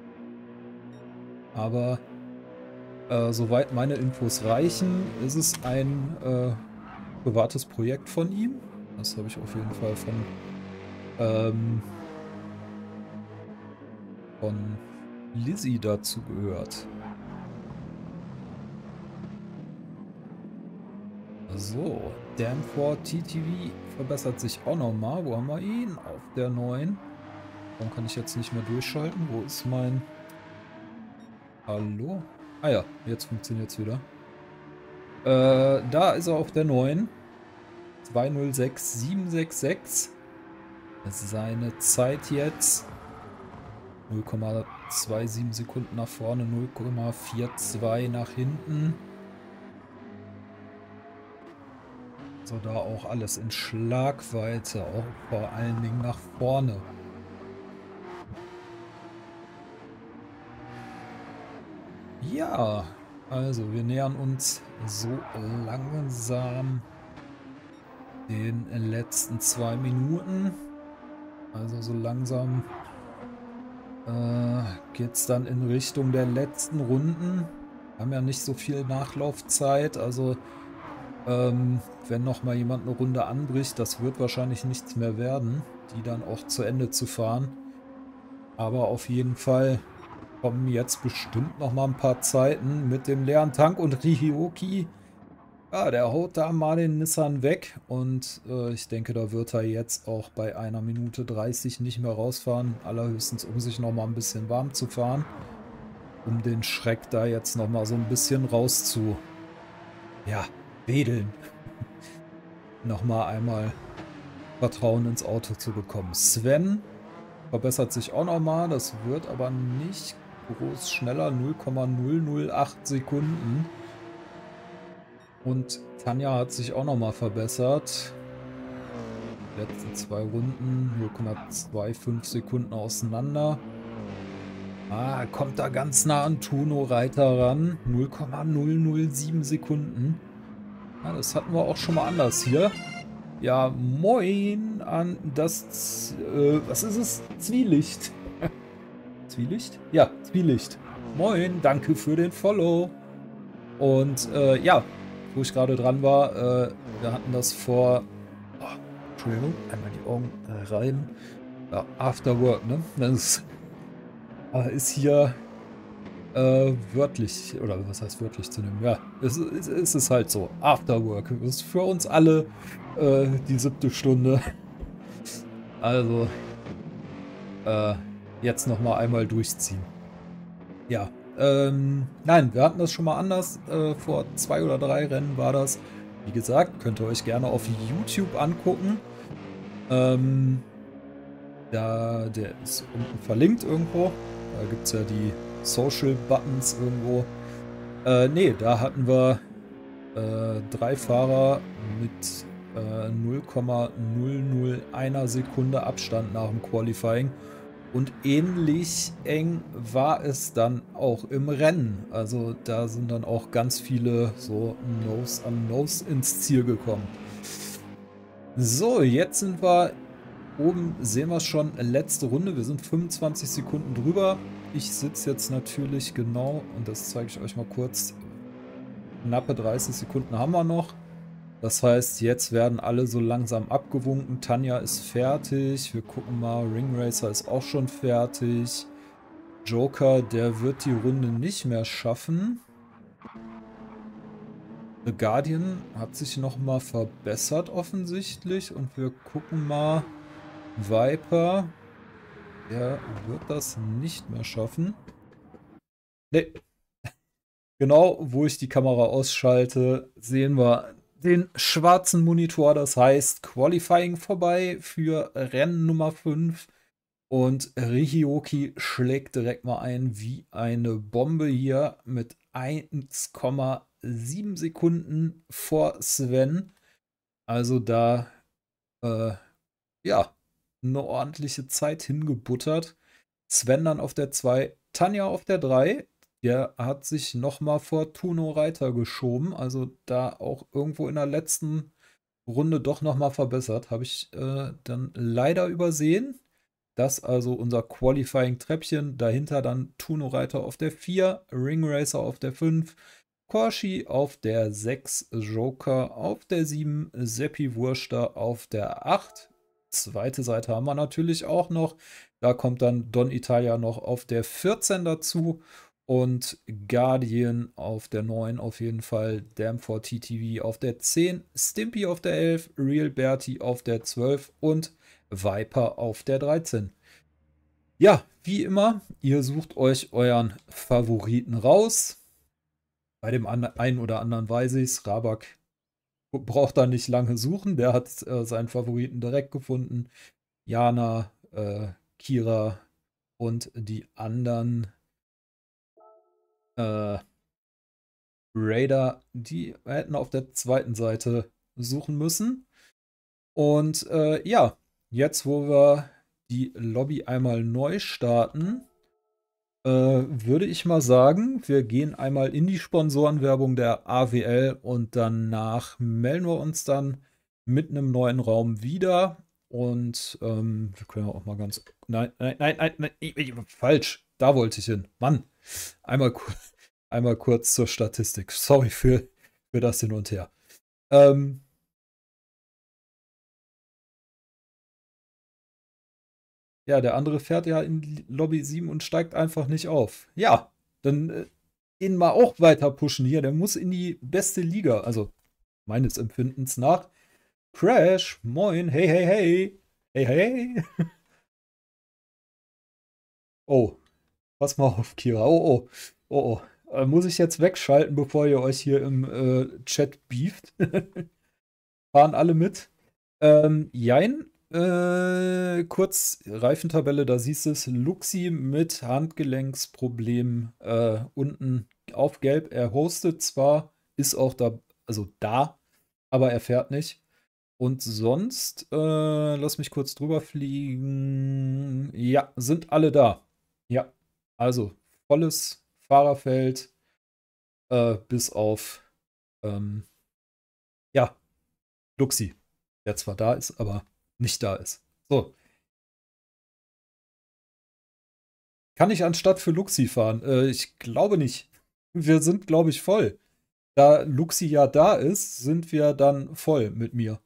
C: Aber äh, soweit meine Infos reichen, ist es ein äh, privates Projekt von ihm. Das habe ich auf jeden Fall von ähm, von Lizzie dazu gehört. So, Danforth T T V verbessert sich auch nochmal. Wo haben wir ihn? Auf der neun. Warum kann ich jetzt nicht mehr durchschalten? Wo ist mein... Hallo? Ah ja, jetzt funktioniert es wieder. Äh, da ist er auf der neun. zwei null sechs sieben sechs sechs. Seine Zeit jetzt. null Komma siebenundzwanzig Sekunden nach vorne, null Komma zweiundvierzig nach hinten. So, da auch alles in Schlagweite, auch vor allen Dingen nach vorne. Ja, also wir nähern uns so langsam den letzten zwei Minuten. Also so langsam äh, geht es dann in Richtung der letzten Runden. Wir haben ja nicht so viel Nachlaufzeit, also ähm, wenn noch mal jemand eine Runde anbricht, das wird wahrscheinlich nichts mehr werden, die dann auch zu Ende zu fahren. Aber auf jeden Fall kommen jetzt bestimmt noch mal ein paar Zeiten mit dem leeren Tank, und Rihioki, ja, der haut da mal den Nissan weg, und äh, ich denke, da wird er jetzt auch bei einer Minute dreißig nicht mehr rausfahren, allerhöchstens um sich noch mal ein bisschen warm zu fahren, um den Schreck da jetzt noch mal so ein bisschen raus zu, ja, wedeln. noch mal einmal Vertrauen ins Auto zu bekommen. Sven verbessert sich auch noch mal, das wird aber nicht groß schneller, null Komma null null acht Sekunden. Und Tanja hat sich auch noch mal verbessert. Die letzten zwei Runden, null Komma fünfundzwanzig Sekunden auseinander. Ah, kommt da ganz nah an Tuno Reiter ran. null Komma null null sieben Sekunden. Ja, das hatten wir auch schon mal anders hier. Ja, moin an das, äh, was ist es? Zwielicht. Zwielicht? Ja, Zwielicht. Moin, danke für den Follow. Und äh, ja, wo ich gerade dran war, äh, wir hatten das vor, oh, Entschuldigung, einmal die Augen äh, rein. Ja, After Work, ne? Das ist, äh, ist hier äh, wörtlich, oder was heißt wörtlich zu nehmen? Ja, es, es, es ist halt so. After Work ist für uns alle äh, die siebte Stunde. Also, äh, jetzt nochmal einmal durchziehen. Ja, ähm, nein, wir hatten das schon mal anders. Äh, vor zwei oder drei Rennen war das. Wie gesagt, könnt ihr euch gerne auf YouTube angucken. Ähm, da, der ist unten verlinkt irgendwo. Da gibt es ja die Social Buttons irgendwo. Äh, nee, da hatten wir äh, drei Fahrer mit äh, null Komma null null eins Sekunde Abstand nach dem Qualifying. Und ähnlich eng war es dann auch im Rennen. Also da sind dann auch ganz viele so Nose an Nose ins Ziel gekommen. So, jetzt sind wir oben, sehen wir es schon, letzte Runde. Wir sind fünfundzwanzig Sekunden drüber. Ich sitze jetzt natürlich genau, und das zeige ich euch mal kurz, knappe dreißig Sekunden haben wir noch. Das heißt, jetzt werden alle so langsam abgewunken. Tanja ist fertig. Wir gucken mal. Ring Racer ist auch schon fertig. Joker, der wird die Runde nicht mehr schaffen. The Guardian hat sich nochmal verbessert offensichtlich. Und wir gucken mal. Viper, der wird das nicht mehr schaffen. Ne. Genau, wo ich die Kamera ausschalte, sehen wir den schwarzen Monitor, das heißt Qualifying vorbei für Rennen Nummer fünf und Rihioki schlägt direkt mal ein wie eine Bombe hier mit eins Komma sieben Sekunden vor Sven. Also da, äh, ja, eine ordentliche Zeit hingebuttert. Sven dann auf der zwei, Tanja auf der drei. Der hat sich nochmal vor Tuno Reiter geschoben. Also da auch irgendwo in der letzten Runde doch nochmal verbessert. Habe ich äh, dann leider übersehen. Das also unser Qualifying-Treppchen. Dahinter dann Tuno Reiter auf der vier, Ring Racer auf der fünf, Corshi auf der sechs, Joker auf der sieben, Seppi Wurster auf der acht. Zweite Seite haben wir natürlich auch noch. Da kommt dann Don Italia noch auf der vierzehn dazu. Und Guardian auf der neun auf jeden Fall, Damn four T T V auf der zehn, Stimpy auf der elf, Real Bertie auf der zwölf und Viper auf der dreizehn. Ja, wie immer, ihr sucht euch euren Favoriten raus. Bei dem einen oder anderen weiß ich es, Rabak braucht da nicht lange suchen, der hat äh, seinen Favoriten direkt gefunden. Jana, äh, Kira und die anderen Äh, Raider, die hätten auf der zweiten Seite suchen müssen. Und äh, ja, jetzt wo wir die Lobby einmal neu starten, äh, würde ich mal sagen, wir gehen einmal in die Sponsorenwerbung der A W L und danach melden wir uns dann mit einem neuen Raum wieder. Und ähm, wir können auch mal ganz... Nein, nein, nein, nein, nein, falsch. Da wollte ich hin. Mann, einmal, einmal kurz zur Statistik. Sorry für, für das Hin und Her. Ähm, ja, der andere fährt ja in Lobby sieben und steigt einfach nicht auf. Ja, dann äh, ihn mal auch weiter pushen hier. Der muss in die beste Liga, also meines Empfindens nach. Crash, moin, hey, hey, hey. Hey, hey. Oh. Pass mal auf, Kira. Oh, oh, oh, oh. Äh, muss ich jetzt wegschalten, bevor ihr euch hier im äh, Chat beeft? Fahren alle mit? Ähm, jein. Äh, kurz Reifentabelle, da siehst du es. Luxi mit Handgelenksproblem äh, unten auf Gelb. Er hostet zwar, ist auch da, also da, aber er fährt nicht. Und sonst, äh, lass mich kurz drüber fliegen. Ja, sind alle da. Ja. Also, volles Fahrerfeld, äh, bis auf, ähm, ja, Luxi, der zwar da ist, aber nicht da ist. So. Kann ich anstatt für Luxi fahren? Äh, ich glaube nicht. Wir sind, glaube ich, voll. Da Luxi ja da ist, sind wir dann voll mit mir.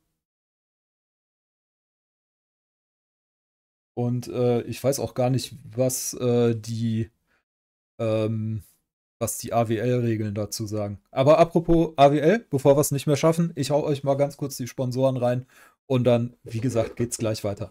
C: Und äh, ich weiß auch gar nicht, was äh, die ähm, was die A W L-Regeln dazu sagen. Aber apropos A W L, bevor wir es nicht mehr schaffen, ich hau euch mal ganz kurz die Sponsoren rein und dann, wie gesagt, geht's gleich weiter.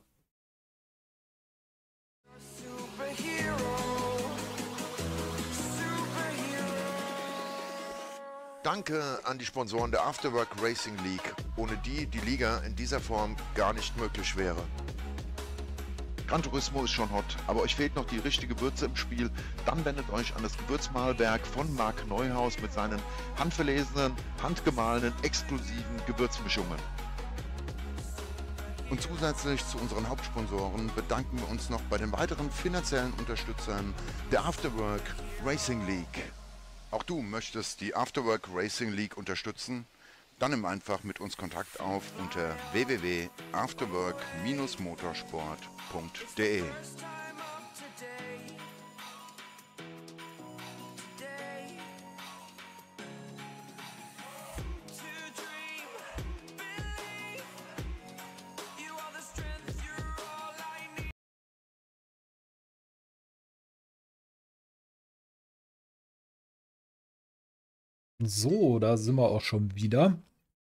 D: Danke an die Sponsoren der Afterwork Racing League, ohne die die Liga in dieser Form gar nicht möglich wäre. Gran Turismo ist schon hot, aber euch fehlt noch die richtige Würze im Spiel, dann wendet euch an das Gewürzmahlwerk von Marc Neuhaus mit seinen handverlesenen, handgemahlenen, exklusiven Gewürzmischungen. Und zusätzlich zu unseren Hauptsponsoren bedanken wir uns noch bei den weiteren finanziellen Unterstützern der Afterwork Racing League. Auch du möchtest die Afterwork Racing League unterstützen? Dann nimm einfach mit uns Kontakt auf unter w w w punkt afterwork dash motorsport punkt de.
C: So, da sind wir auch schon wieder.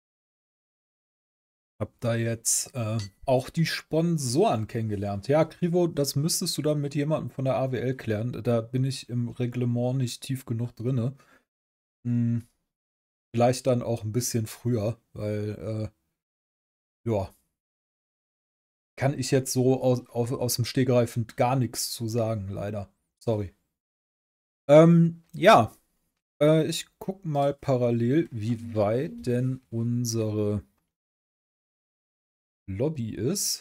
C: Hab da jetzt äh, auch die Sponsoren kennengelernt. Ja, Krivo, das müsstest du dann mit jemandem von der A W L klären. Da bin ich im Reglement nicht tief genug drinne. Hm, vielleicht dann auch ein bisschen früher, weil, äh, ja, kann ich jetzt so aus, aus, aus dem Stegreif gar nichts zu sagen, leider. Sorry. Ähm, ja, äh, ich guck mal parallel, wie weit denn unsere Lobby ist.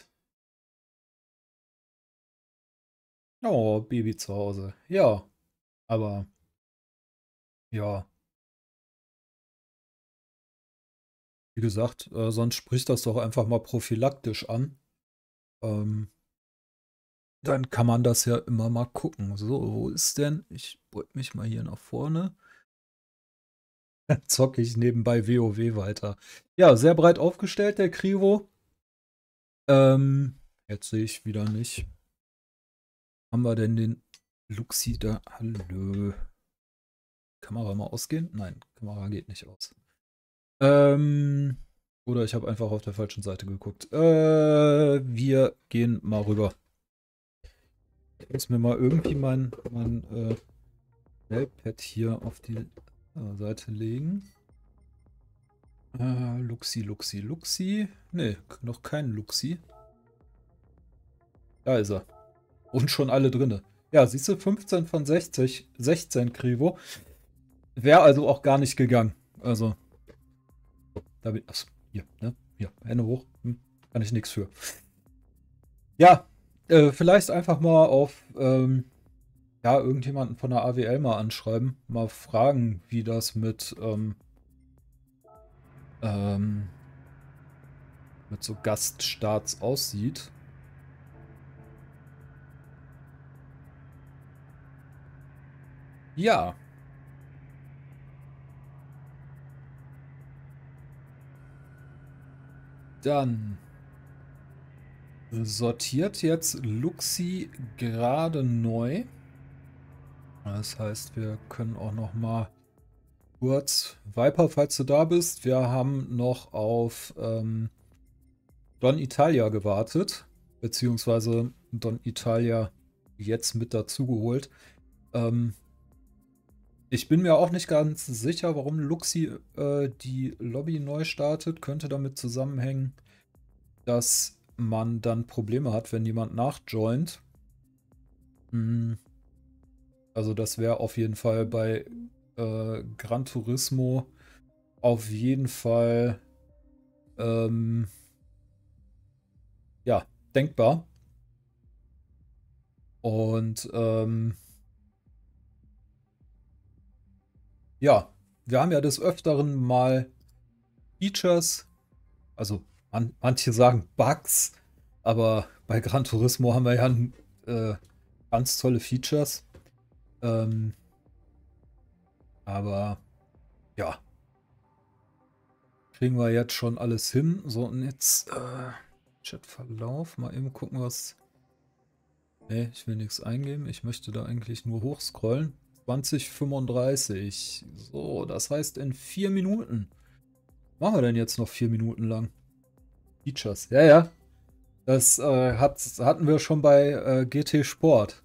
C: Oh, Baby zu Hause. Ja, aber ja. Wie gesagt, äh, sonst spricht das doch einfach mal prophylaktisch an. Ähm, dann kann man das ja immer mal gucken. So, wo ist denn? Ich beug mich mal hier nach vorne. Dann zocke ich nebenbei WoW weiter. Ja, sehr breit aufgestellt, der Krivo. Ähm, jetzt sehe ich wieder nicht. Haben wir denn den Luxi da? Hallo. Kamera mal ausgehen? Nein, Kamera geht nicht aus. Ähm, oder ich habe einfach auf der falschen Seite geguckt. Äh, wir gehen mal rüber. Ich muss mir mal irgendwie mein, mein äh, Schnellpad hier auf die äh, Seite legen. Äh, Luxi, Luxi, Luxi. Ne, noch kein Luxi. Da ist er. Und schon alle drinne. Ja, siehst du, fünfzehn von sechzig, sechzehn Krivo. Wäre also auch gar nicht gegangen. Also, da bin ich. Achso, hier, ne? Hier, Hände hoch. Hm, kann ich nichts für. Ja, äh, vielleicht einfach mal auf, ähm, ja, irgendjemanden von der A W L mal anschreiben. Mal fragen, wie das mit, ähm, ähm, mit so Gaststarts aussieht. Ja. Dann sortiert jetzt Luxi gerade neu. Das heißt, wir können auch noch mal kurz, Viper, falls du da bist, wir haben noch auf ähm, Don Italia gewartet, beziehungsweise Don Italia jetzt mit dazugeholt. Ähm, ich bin mir auch nicht ganz sicher, warum Luxi äh, die Lobby neu startet. Könnte damit zusammenhängen, dass man dann Probleme hat, wenn jemand nachjoint. Hm. Also das wäre auf jeden Fall bei äh, Gran Turismo auf jeden Fall ähm, ja, denkbar. Und ähm, ja, wir haben ja des Öfteren mal Features, also man, manche sagen Bugs, aber bei Gran Turismo haben wir ja äh, ganz tolle Features. Ähm, aber ja, kriegen wir jetzt schon alles hin. So, und jetzt äh, Chatverlauf, mal eben gucken, was... Ne, ich will nichts eingeben. Ich möchte da eigentlich nur hochscrollen. zwanzig fünfunddreißig. So, das heißt in vier Minuten. Was machen wir denn jetzt noch vier Minuten lang? Features. Ja, ja. Das äh, hat, hatten wir schon bei äh, G T Sport.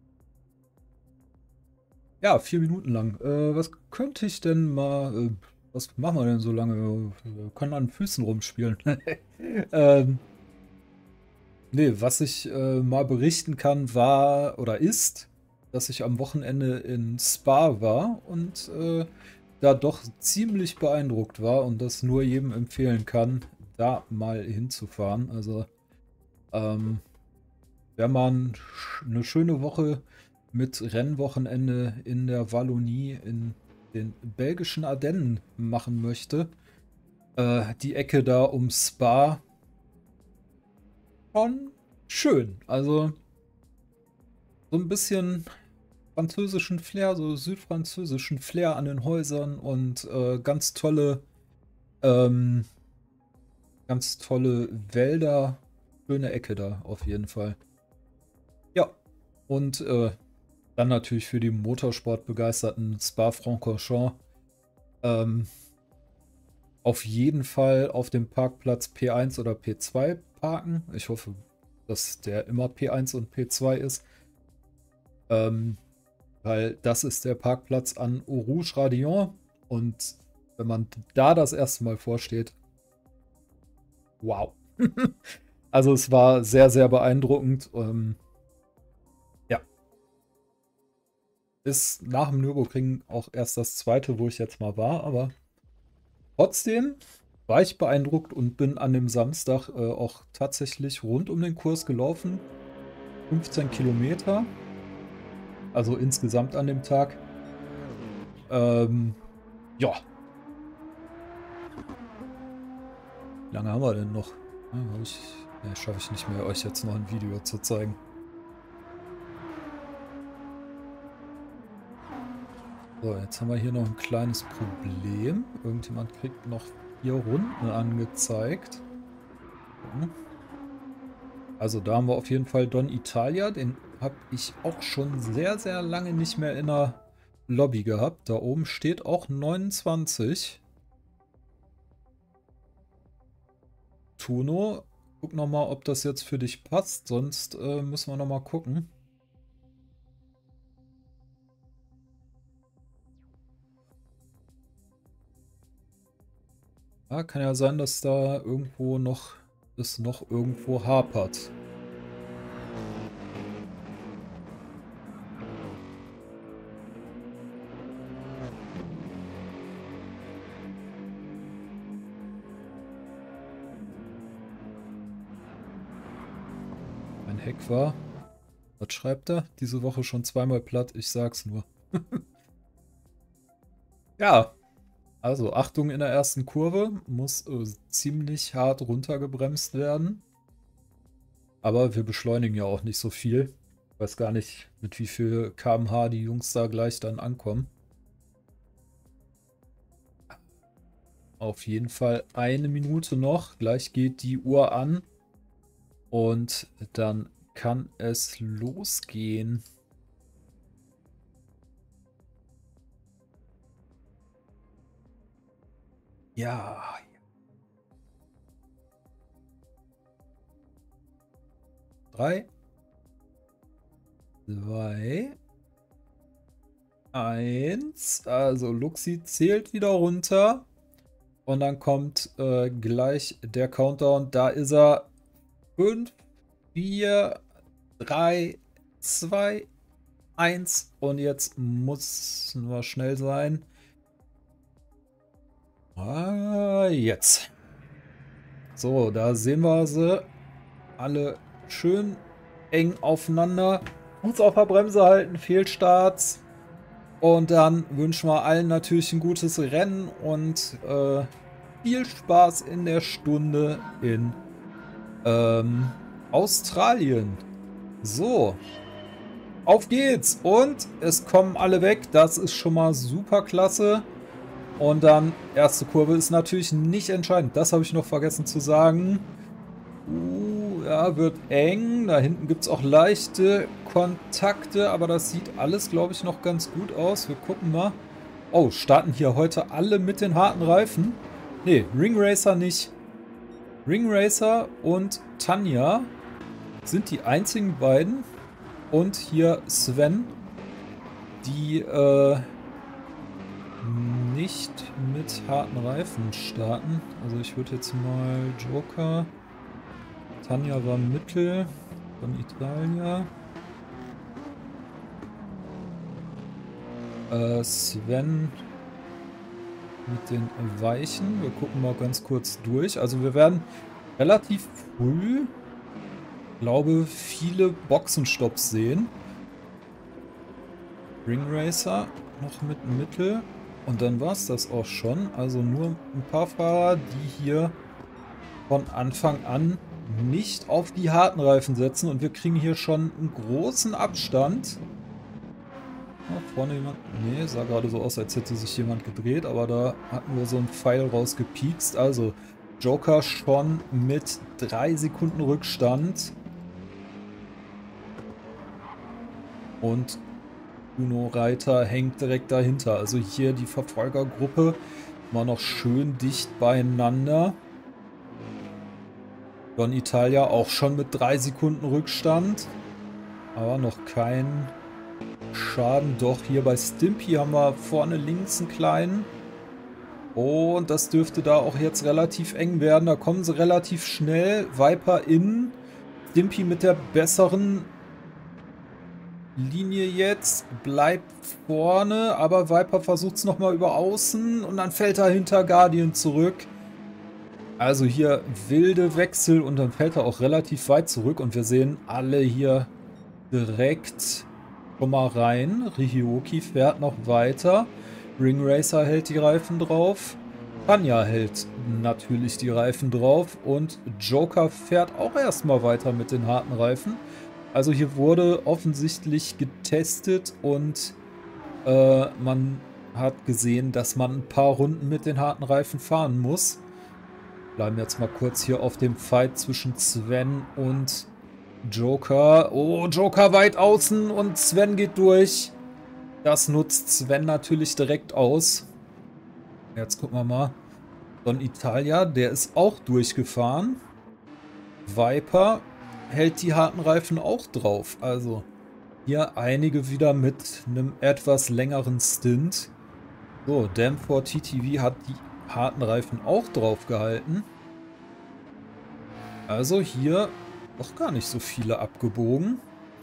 C: Ja, vier Minuten lang. Äh, was könnte ich denn mal... Äh, was machen wir denn so lange? Wir können an den Füßen rumspielen. ähm, nee, was ich äh, mal berichten kann, war oder ist, dass ich am Wochenende in Spa war und äh, da doch ziemlich beeindruckt war und das nur jedem empfehlen kann, da mal hinzufahren. Also, ähm, wenn man eine schöne Woche mit Rennwochenende in der Wallonie in den belgischen Ardennen machen möchte, äh, die Ecke da um Spa, schon schön. Also so ein bisschen französischen Flair, so südfranzösischen Flair an den Häusern und äh, ganz tolle, ähm, ganz tolle Wälder. Schöne Ecke da auf jeden Fall. Ja, und äh, dann natürlich für die Motorsportbegeisterten Spa-Francorchamps ähm, auf jeden Fall auf dem Parkplatz P eins oder P zwei parken. Ich hoffe, dass der immer P eins und P zwei ist. Ähm, weil das ist der Parkplatz an Eau Rouge Radion. Und wenn man da das erste Mal vorsteht, wow. Also es war sehr, sehr beeindruckend. Ähm, ja. Ist nach dem Nürburgring auch erst das zweite, wo ich jetzt mal war. Aber trotzdem war ich beeindruckt und bin an dem Samstag äh, auch tatsächlich rund um den Kurs gelaufen. fünfzehn Kilometer. Also insgesamt an dem Tag. Ähm, ja. Wie lange haben wir denn noch? Ja, ich, ja, schaffe ich nicht mehr, euch jetzt noch ein Video zu zeigen. So, jetzt haben wir hier noch ein kleines Problem. Irgendjemand kriegt noch vier Runden angezeigt. Also da haben wir auf jeden Fall Don Italia. Den habe ich auch schon sehr, sehr lange nicht mehr in der Lobby gehabt. Da oben steht auch neunundzwanzig. Tuno, guck nochmal, ob das jetzt für dich passt. Sonst äh, müssen wir nochmal gucken. Ja, kann ja sein, dass da irgendwo noch es noch irgendwo hapert. Mein Heck war, was schreibt er? Diese Woche schon zweimal platt, ich sag's nur. Ja. Also, Achtung in der ersten Kurve, muss äh, ziemlich hart runtergebremst werden. Aber wir beschleunigen ja auch nicht so viel. Ich weiß gar nicht, mit wie viel Kilometer pro Stunde die Jungs da gleich dann ankommen. Auf jeden Fall eine Minute noch. Gleich geht die Uhr an. Und dann kann es losgehen. Ja. Drei. Zwei. Eins. Also Luxi zählt wieder runter. Und dann kommt äh, gleich der Countdown. Da ist er. Fünf, vier, drei, zwei, eins. Und jetzt müssen wir schnell sein. Ah, jetzt. So, da sehen wir sie. Alle schön eng aufeinander. Uns auf der Bremse halten, Fehlstarts. Und dann wünschen wir allen natürlich ein gutes Rennen und äh, viel Spaß in der Stunde in ähm, Australien. So. Auf geht's. Und es kommen alle weg. Das ist schon mal super klasse. Und dann, erste Kurve ist natürlich nicht entscheidend. Das habe ich noch vergessen zu sagen. Uh, ja, wird eng. Da hinten gibt es auch leichte Kontakte. Aber das sieht alles, glaube ich, noch ganz gut aus. Wir gucken mal. Oh, starten hier heute alle mit den harten Reifen? Nee, Ring Racer nicht. Ring Racer und Tanja sind die einzigen beiden. Und hier Sven, die, äh... nicht mit harten Reifen starten. Also ich würde jetzt mal Joker. Tanja war Mittel von Italia. Äh, Sven mit den Weichen. Wir gucken mal ganz kurz durch. Also wir werden relativ früh, glaube viele Boxenstopps sehen. Ringracer noch mit Mittel. Und dann war es das auch schon. Also nur ein paar Fahrer, die hier von Anfang an nicht auf die harten Reifen setzen. Und wir kriegen hier schon einen großen Abstand. Ja, vorne jemand. Nee, sah gerade so aus, als hätte sich jemand gedreht. Aber da hatten wir so einen Pfeil rausgepiekst. Also Joker schon mit drei Sekunden Rückstand. Und Uno Reiter hängt direkt dahinter. Also hier die Verfolgergruppe immer noch schön dicht beieinander. Don Italia auch schon mit drei Sekunden Rückstand. Aber noch kein Schaden. Doch hier bei Stimpy haben wir vorne links einen kleinen. Und das dürfte da auch jetzt relativ eng werden. Da kommen sie relativ schnell. Viper innen. Stimpy mit der besseren Linie jetzt. Bleibt vorne. Aber Viper versucht es nochmal über außen. Und dann fällt er hinter Guardian zurück. Also hier wilde Wechsel. Und dann fällt er auch relativ weit zurück. Und wir sehen alle hier direkt schon mal rein. Rihioki fährt noch weiter. Ringracer hält die Reifen drauf. Tanja hält natürlich die Reifen drauf. Und Joker fährt auch erstmal weiter mit den harten Reifen. Also hier wurde offensichtlich getestet und äh, man hat gesehen, dass man ein paar Runden mit den harten Reifen fahren muss. Bleiben jetzt mal kurz hier auf dem Fight zwischen Sven und Joker. Oh, Joker weit außen und Sven geht durch. Das nutzt Sven natürlich direkt aus. Jetzt gucken wir mal. Don Italia, der ist auch durchgefahren. Viper hält die harten Reifen auch drauf. Also hier einige wieder mit einem etwas längeren Stint. So, Damn-four T T V hat die harten Reifen auch drauf gehalten. Also hier auch gar nicht so viele abgebogen.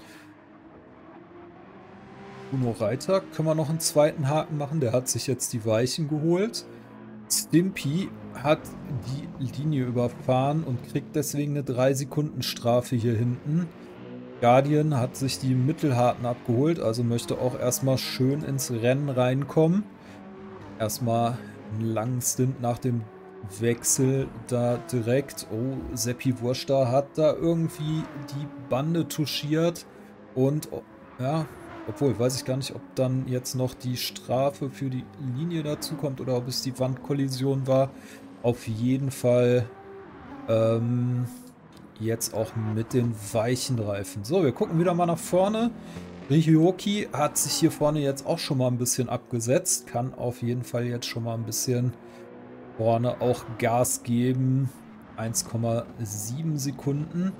C: Uno Reiter können wir noch einen zweiten Haken machen. Der hat sich jetzt die Weichen geholt. Stimpy hat die Linie überfahren und kriegt deswegen eine drei Sekunden Strafe hier hinten. Guardian hat sich die Mittelharten abgeholt, also möchte auch erstmal schön ins Rennen reinkommen. Erstmal einen langen Stint nach dem Wechsel da direkt. Oh, Seppi Wurster hat da irgendwie die Bande touchiert und oh, ja, obwohl, weiß ich gar nicht, ob dann jetzt noch die Strafe für die Linie dazu kommt oder ob es die Wandkollision war. Auf jeden Fall ähm, jetzt auch mit den weichen Reifen. So, wir gucken wieder mal nach vorne. Rihioki hat sich hier vorne jetzt auch schon mal ein bisschen abgesetzt. Kann auf jeden Fall jetzt schon mal ein bisschen vorne auch Gas geben. eins Komma sieben Sekunden.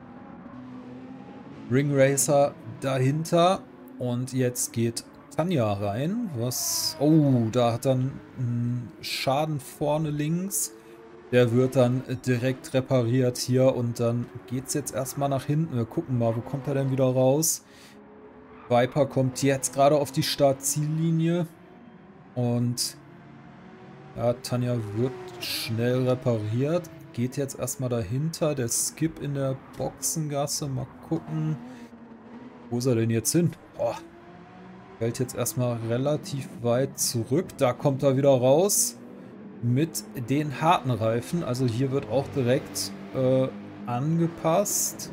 C: Ringracer dahinter. Und jetzt geht Tanja rein. Was? Oh, da hat dann einen Schaden vorne links. Der wird dann direkt repariert hier. Und dann geht es jetzt erstmal nach hinten. Wir gucken mal, wo kommt er denn wieder raus? Viper kommt jetzt gerade auf die Start-Ziellinie. Und ja, Tanja wird schnell repariert. Geht jetzt erstmal dahinter. Der Skip in der Boxengasse. Mal gucken. Wo ist er denn jetzt hin? Oh, fällt jetzt erstmal relativ weit zurück. Da kommt er wieder raus mit den harten Reifen. Also hier wird auch direkt äh, angepasst.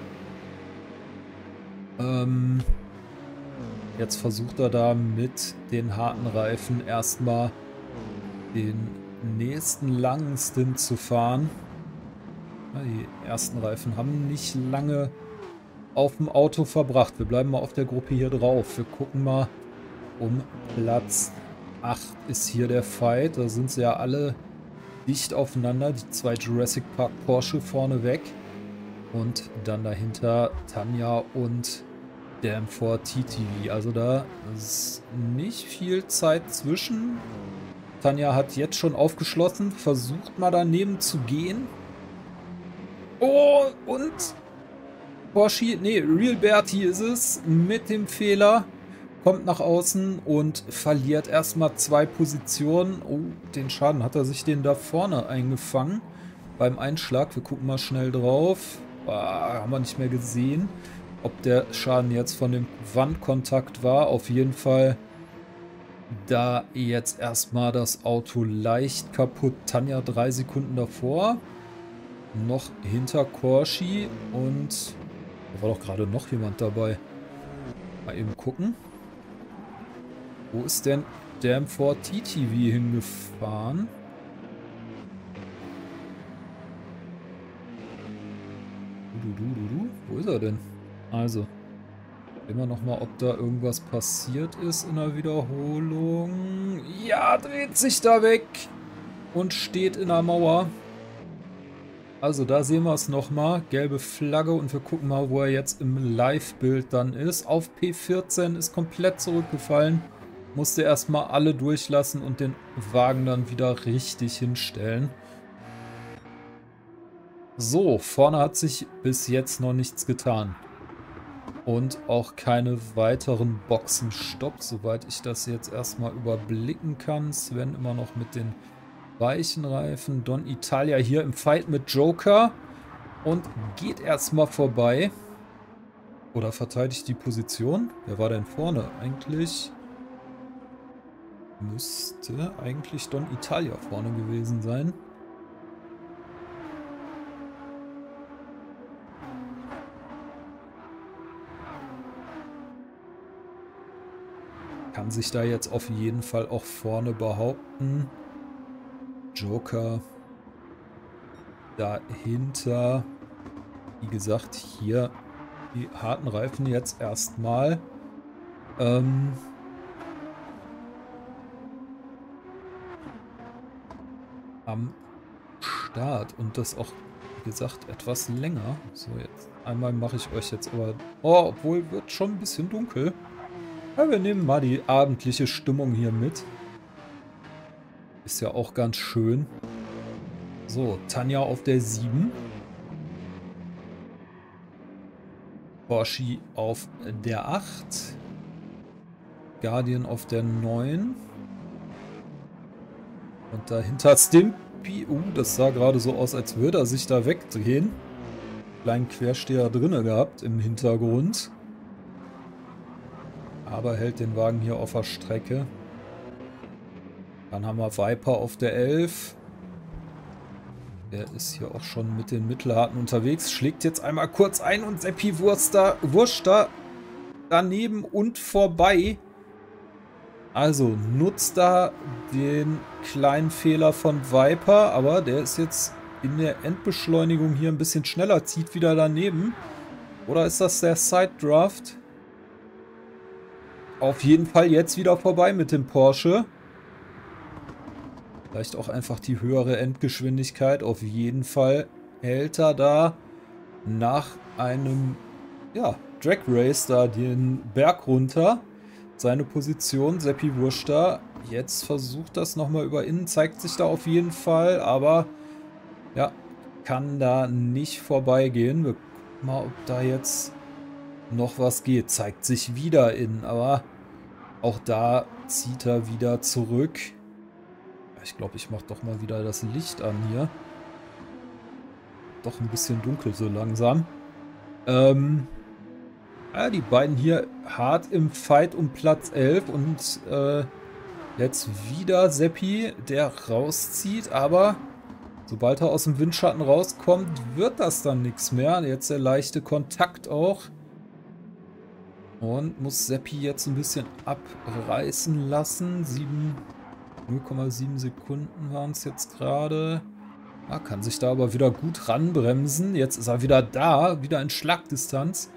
C: Ähm, jetzt versucht er da mit den harten Reifen erstmal den nächsten langen Stint zu fahren. Ja, die ersten Reifen haben nicht lange auf dem Auto verbracht. Wir bleiben mal auf der Gruppe hier drauf. Wir gucken mal, um Platz acht ist hier der Fight. Da sind sie ja alle dicht aufeinander. Die zwei Jurassic Park Porsche vorne weg. Und dann dahinter Tanja und Damn-four T T V. Also da ist nicht viel Zeit zwischen. Tanja hat jetzt schon aufgeschlossen, versucht mal daneben zu gehen. Oh, und Porsche, nee, Real Bertie ist es, mit dem Fehler, kommt nach außen und verliert erstmal zwei Positionen. Oh, den Schaden hat er sich den da vorne eingefangen beim Einschlag. Wir gucken mal schnell drauf. Ah, haben wir nicht mehr gesehen, ob der Schaden jetzt von dem Wandkontakt war. Auf jeden Fall da jetzt erstmal das Auto leicht kaputt. Tanja drei Sekunden davor. Noch hinter Corsi und da war doch gerade noch jemand dabei. Mal eben gucken. Wo ist denn Dam vier T T V hingefahren? Du, du, du, du. Wo ist er denn? Also, immer noch mal, ob da irgendwas passiert ist in der Wiederholung. Ja, dreht sich da weg und steht in der Mauer. Also da sehen wir es nochmal, gelbe Flagge und wir gucken mal, wo er jetzt im Live-Bild dann ist. Auf P vierzehn, ist komplett zurückgefallen, musste erstmal alle durchlassen und den Wagen dann wieder richtig hinstellen. So, vorne hat sich bis jetzt noch nichts getan. Und auch keine weiteren Boxenstopps, soweit ich das jetzt erstmal überblicken kann. Sven immer noch mit den weichen Reifen. Don Italia hier im Fight mit Joker und geht erstmal vorbei. Oder verteidigt die Position? Wer war denn vorne? Eigentlich müsste eigentlich Don Italia vorne gewesen sein. Kann sich da jetzt auf jeden Fall auch vorne behaupten. Joker dahinter. Wie gesagt, hier die harten Reifen jetzt erstmal. Ähm am Start. Und das auch, wie gesagt, etwas länger. So, jetzt einmal mache ich euch jetzt aber... Oh, obwohl wird schon ein bisschen dunkel. Ja, wir nehmen mal die abendliche Stimmung hier mit. Ist ja auch ganz schön. So, Tanja auf der sieben. Porsche auf der acht. Guardian auf der neun. Und dahinter Stimpy. Uh, das sah gerade so aus, als würde er sich da wegdrehen. Kleinen Quersteher drinne gehabt im Hintergrund. Aber hält den Wagen hier auf der Strecke. Dann haben wir Viper auf der elf. Der ist hier auch schon mit den Mittelharten unterwegs. Schlägt jetzt einmal kurz ein und Seppi Wurster, Wurster daneben und vorbei. Also nutzt da den kleinen Fehler von Viper. Aber der ist jetzt in der Endbeschleunigung hier ein bisschen schneller. Zieht wieder daneben. Oder ist das der Side Draft? Auf jeden Fall jetzt wieder vorbei mit dem Porsche. Vielleicht auch einfach die höhere Endgeschwindigkeit. Auf jeden Fall hält er da nach einem ja, Drag Race da den Berg runter. Seine Position, Seppi Wurster. Jetzt versucht das nochmal über innen. Zeigt sich da auf jeden Fall. Aber ja, kann da nicht vorbeigehen. Wir gucken mal, ob da jetzt noch was geht. Zeigt sich wieder innen. Aber auch da zieht er wieder zurück. Ich glaube, ich mache doch mal wieder das Licht an hier. Doch ein bisschen dunkel so langsam. Ähm, ja, die beiden hier hart im Fight um Platz elf. Und äh, jetzt wieder Seppi, der rauszieht. Aber sobald er aus dem Windschatten rauskommt, wird das dann nichts mehr. Jetzt der leichte Kontakt auch. Und muss Seppi jetzt ein bisschen abreißen lassen. null Komma sieben Sekunden waren es jetzt gerade. Ah, kann sich da aber wieder gut ranbremsen. Jetzt ist er wieder da, wieder in Schlagdistanz.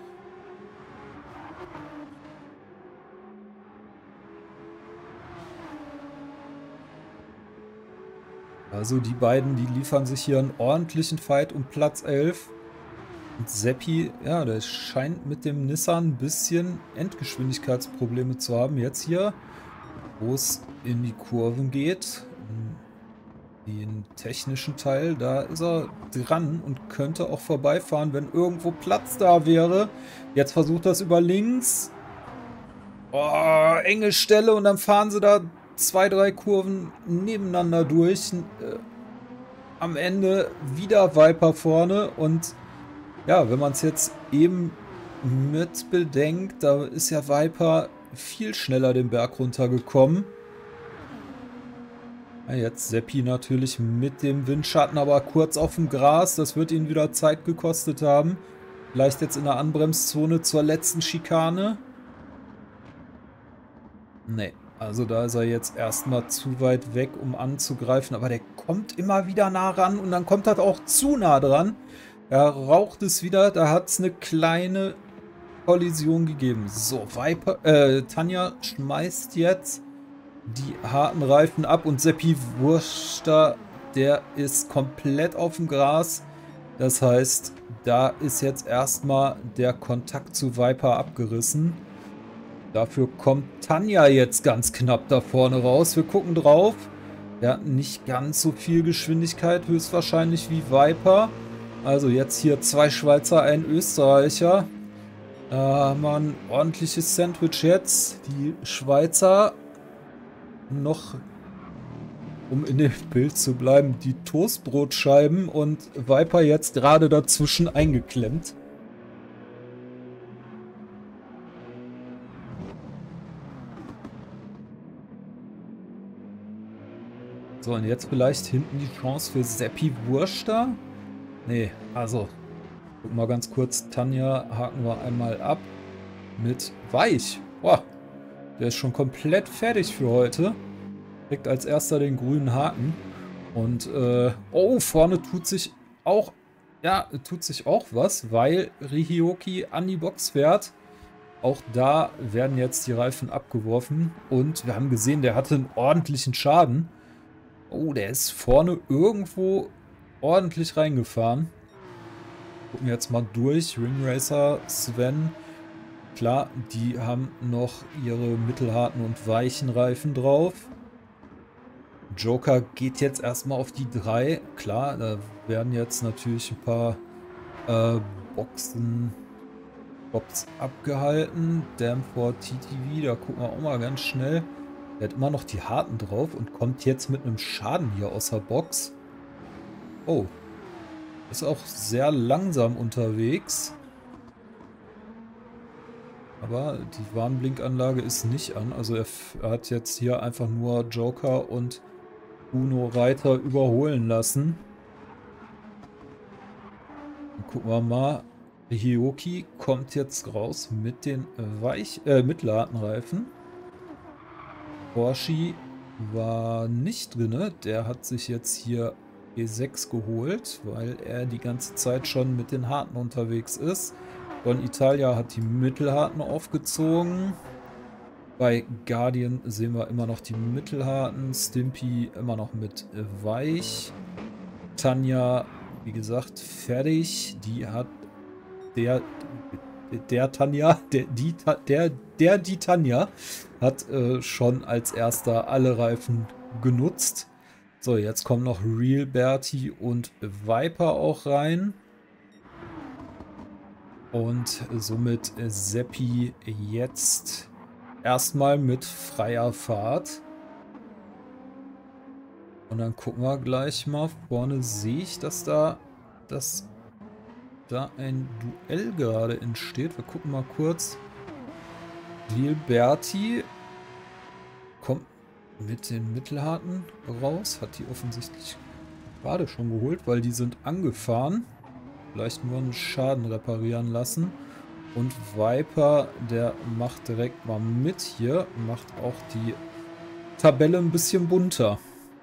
C: Also die beiden, die liefern sich hier einen ordentlichen Fight um Platz elf. Und Seppi, ja, der scheint mit dem Nissan ein bisschen Endgeschwindigkeitsprobleme zu haben. Jetzt hier, wo es in die Kurven geht. den technischen Teil. Da ist er dran und könnte auch vorbeifahren, wenn irgendwo Platz da wäre. Jetzt versucht er es über links. Oh, enge Stelle und dann fahren sie da zwei, drei Kurven nebeneinander durch. Äh, am Ende wieder Viper vorne und ja, wenn man es jetzt eben mit bedenkt, da ist ja Viper viel schneller den Berg runtergekommen. Ja, jetzt Seppi natürlich mit dem Windschatten, aber kurz auf dem Gras. Das wird ihn wieder Zeit gekostet haben. Vielleicht jetzt in der Anbremszone zur letzten Schikane. Nee, also da ist er jetzt erstmal zu weit weg, um anzugreifen. Aber der kommt immer wieder nah ran und dann kommt er auch zu nah dran. Er raucht es wieder, da hat es eine kleine Kollision gegeben. So, Viper, äh, Tanja schmeißt jetzt die harten Reifen ab und Seppi Wurster, der ist komplett auf dem Gras. Das heißt, da ist jetzt erstmal der Kontakt zu Viper abgerissen. Dafür kommt Tanja jetzt ganz knapp da vorne raus. Wir gucken drauf. Der hat nicht ganz so viel Geschwindigkeit, höchstwahrscheinlich wie Viper. Also jetzt hier zwei Schweizer, ein Österreicher. Da haben wir ein ordentliches Sandwich jetzt. Die Schweizer noch, um in dem Bild zu bleiben, die Toastbrotscheiben und Viper jetzt gerade dazwischen eingeklemmt. So, und jetzt vielleicht hinten die Chance für Seppi Wurster. Nee, also, guck mal ganz kurz, Tanja haken wir einmal ab mit Weich. Boah, der ist schon komplett fertig für heute. Kriegt als erster den grünen Haken. Und, äh, oh, vorne tut sich auch, ja, tut sich auch was, weil Rihioki an die Box fährt. Auch da werden jetzt die Reifen abgeworfen. Und wir haben gesehen, der hatte einen ordentlichen Schaden. Oh, der ist vorne irgendwo ordentlich reingefahren. Gucken wir jetzt mal durch. Ringracer, Sven. Klar, die haben noch ihre mittelharten und weichen Reifen drauf. Joker geht jetzt erstmal auf die drei. Klar, da werden jetzt natürlich ein paar äh, Boxen Box abgehalten. Damford T T V, da gucken wir auch mal ganz schnell. Der hat immer noch die harten drauf und kommt jetzt mit einem Schaden hier aus der Box. Oh. Ist auch sehr langsam unterwegs. Aber die Warnblinkanlage ist nicht an. Also er, er hat jetzt hier einfach nur Joker und Uno Reiter überholen lassen. Dann gucken wir mal. Hioki kommt jetzt raus mit den Weich, äh, mittelharten Reifen. Porsche war nicht drin. Der hat sich jetzt hier E sechs geholt, weil er die ganze Zeit schon mit den harten unterwegs ist. Don Italia hat die mittelharten aufgezogen. Bei Guardian sehen wir immer noch die mittelharten. Stimpy immer noch mit weich. Tanja, wie gesagt, fertig. Die hat der der Tanja, der die der der die Tanja hat äh, schon als erster alle Reifen genutzt. So, jetzt kommen noch Real Bertie und Viper auch rein. Und somit Seppi jetzt erstmal mit freier Fahrt. Und dann gucken wir gleich mal. Vorne sehe ich, dass da, dass da ein Duell gerade entsteht. Wir gucken mal kurz. Real Bertie kommt mit den Mittelharten raus. Hat die offensichtlich gerade schon geholt, weil die sind angefahren. Vielleicht nur einen Schaden reparieren lassen. Und Viper, der macht direkt mal mit hier. Macht auch die Tabelle ein bisschen bunter.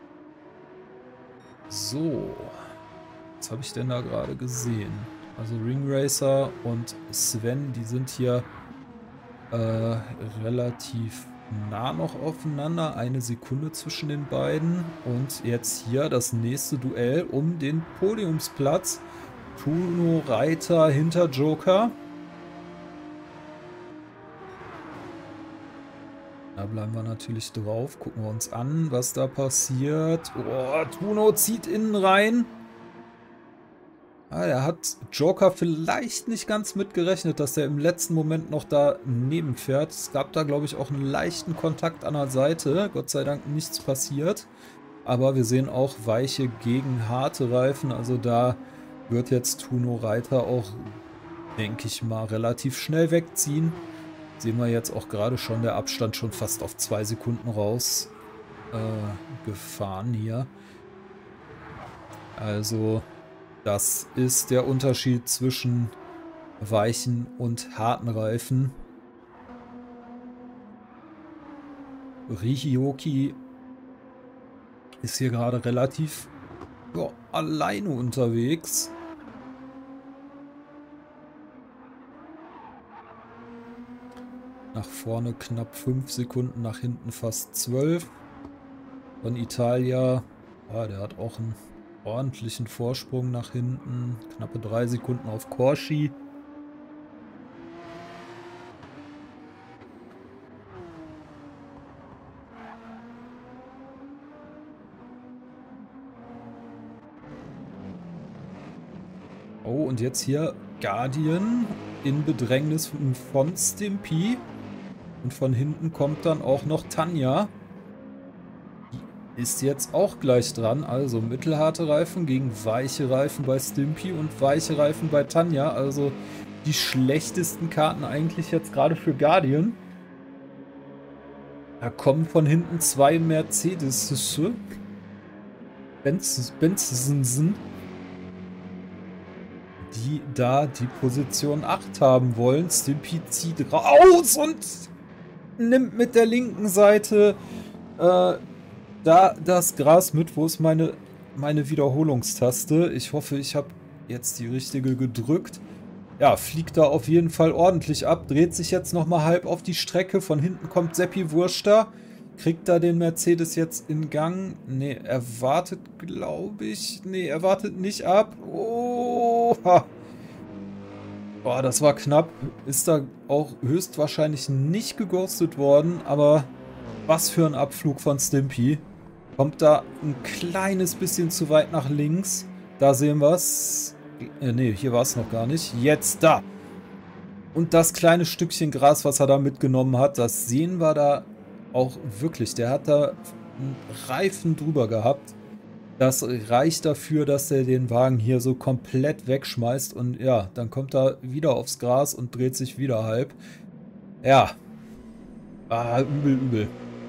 C: So. Was habe ich denn da gerade gesehen? Also Ringracer und Sven, die sind hier äh, relativ nah noch aufeinander. Eine Sekunde zwischen den beiden. Und jetzt hier das nächste Duell um den Podiumsplatz. Uno Reiter hinter Joker. Da bleiben wir natürlich drauf. Gucken wir uns an, was da passiert. Oh, Tuno zieht innen rein. Ah, er hat Joker vielleicht nicht ganz mitgerechnet, dass er im letzten Moment noch daneben fährt. Es gab da, glaube ich, auch einen leichten Kontakt an der Seite. Gott sei Dank nichts passiert. Aber wir sehen auch weiche gegen harte Reifen. Also da wird jetzt Tuno Reiter auch, denke ich mal, relativ schnell wegziehen. Sehen wir jetzt auch gerade schon, der Abstand schon fast auf zwei Sekunden raus äh, gefahren hier. Also das ist der Unterschied zwischen weichen und harten Reifen. Rihioki ist hier gerade relativ ja, alleine unterwegs. Nach vorne knapp fünf Sekunden, nach hinten fast zwölf. Von Italia, ja, der hat auch einen ordentlichen Vorsprung nach hinten. Knappe drei Sekunden auf Corsi. Oh, und jetzt hier Guardian in Bedrängnis von Stimpy. Und von hinten kommt dann auch noch Tanja. Die ist jetzt auch gleich dran. Also mittelharte Reifen gegen weiche Reifen bei Stimpy und weiche Reifen bei Tanja. Also die schlechtesten Karten eigentlich jetzt gerade für Guardian. Da kommen von hinten zwei Mercedes. Benz, Benzensen. Die da die Position acht haben wollen. Stimpy zieht raus und nimmt mit der linken Seite äh, da das Gras mit. Wo ist meine, meine Wiederholungstaste? Ich hoffe, ich habe jetzt die richtige gedrückt. Ja, fliegt da auf jeden Fall ordentlich ab. Dreht sich jetzt nochmal halb auf die Strecke. Von hinten kommt Seppi Wurster. Kriegt da den Mercedes jetzt in Gang? Ne, er wartet, glaube ich. Ne, er wartet nicht ab. Oh, ha. Boah, das war knapp. Ist da auch höchstwahrscheinlich nicht geghostet worden. Aber was für ein Abflug von Stimpy. Kommt da ein kleines bisschen zu weit nach links. Da sehen wir es. Äh, ne, hier war es noch gar nicht. Jetzt da. Und das kleine Stückchen Gras, was er da mitgenommen hat, das sehen wir da auch wirklich. Der hat da einen Reifen drüber gehabt. Das reicht dafür, dass er den Wagen hier so komplett wegschmeißt. Und ja, dann kommt er wieder aufs Gras und dreht sich wieder halb. Ja. Ah, übel, übel.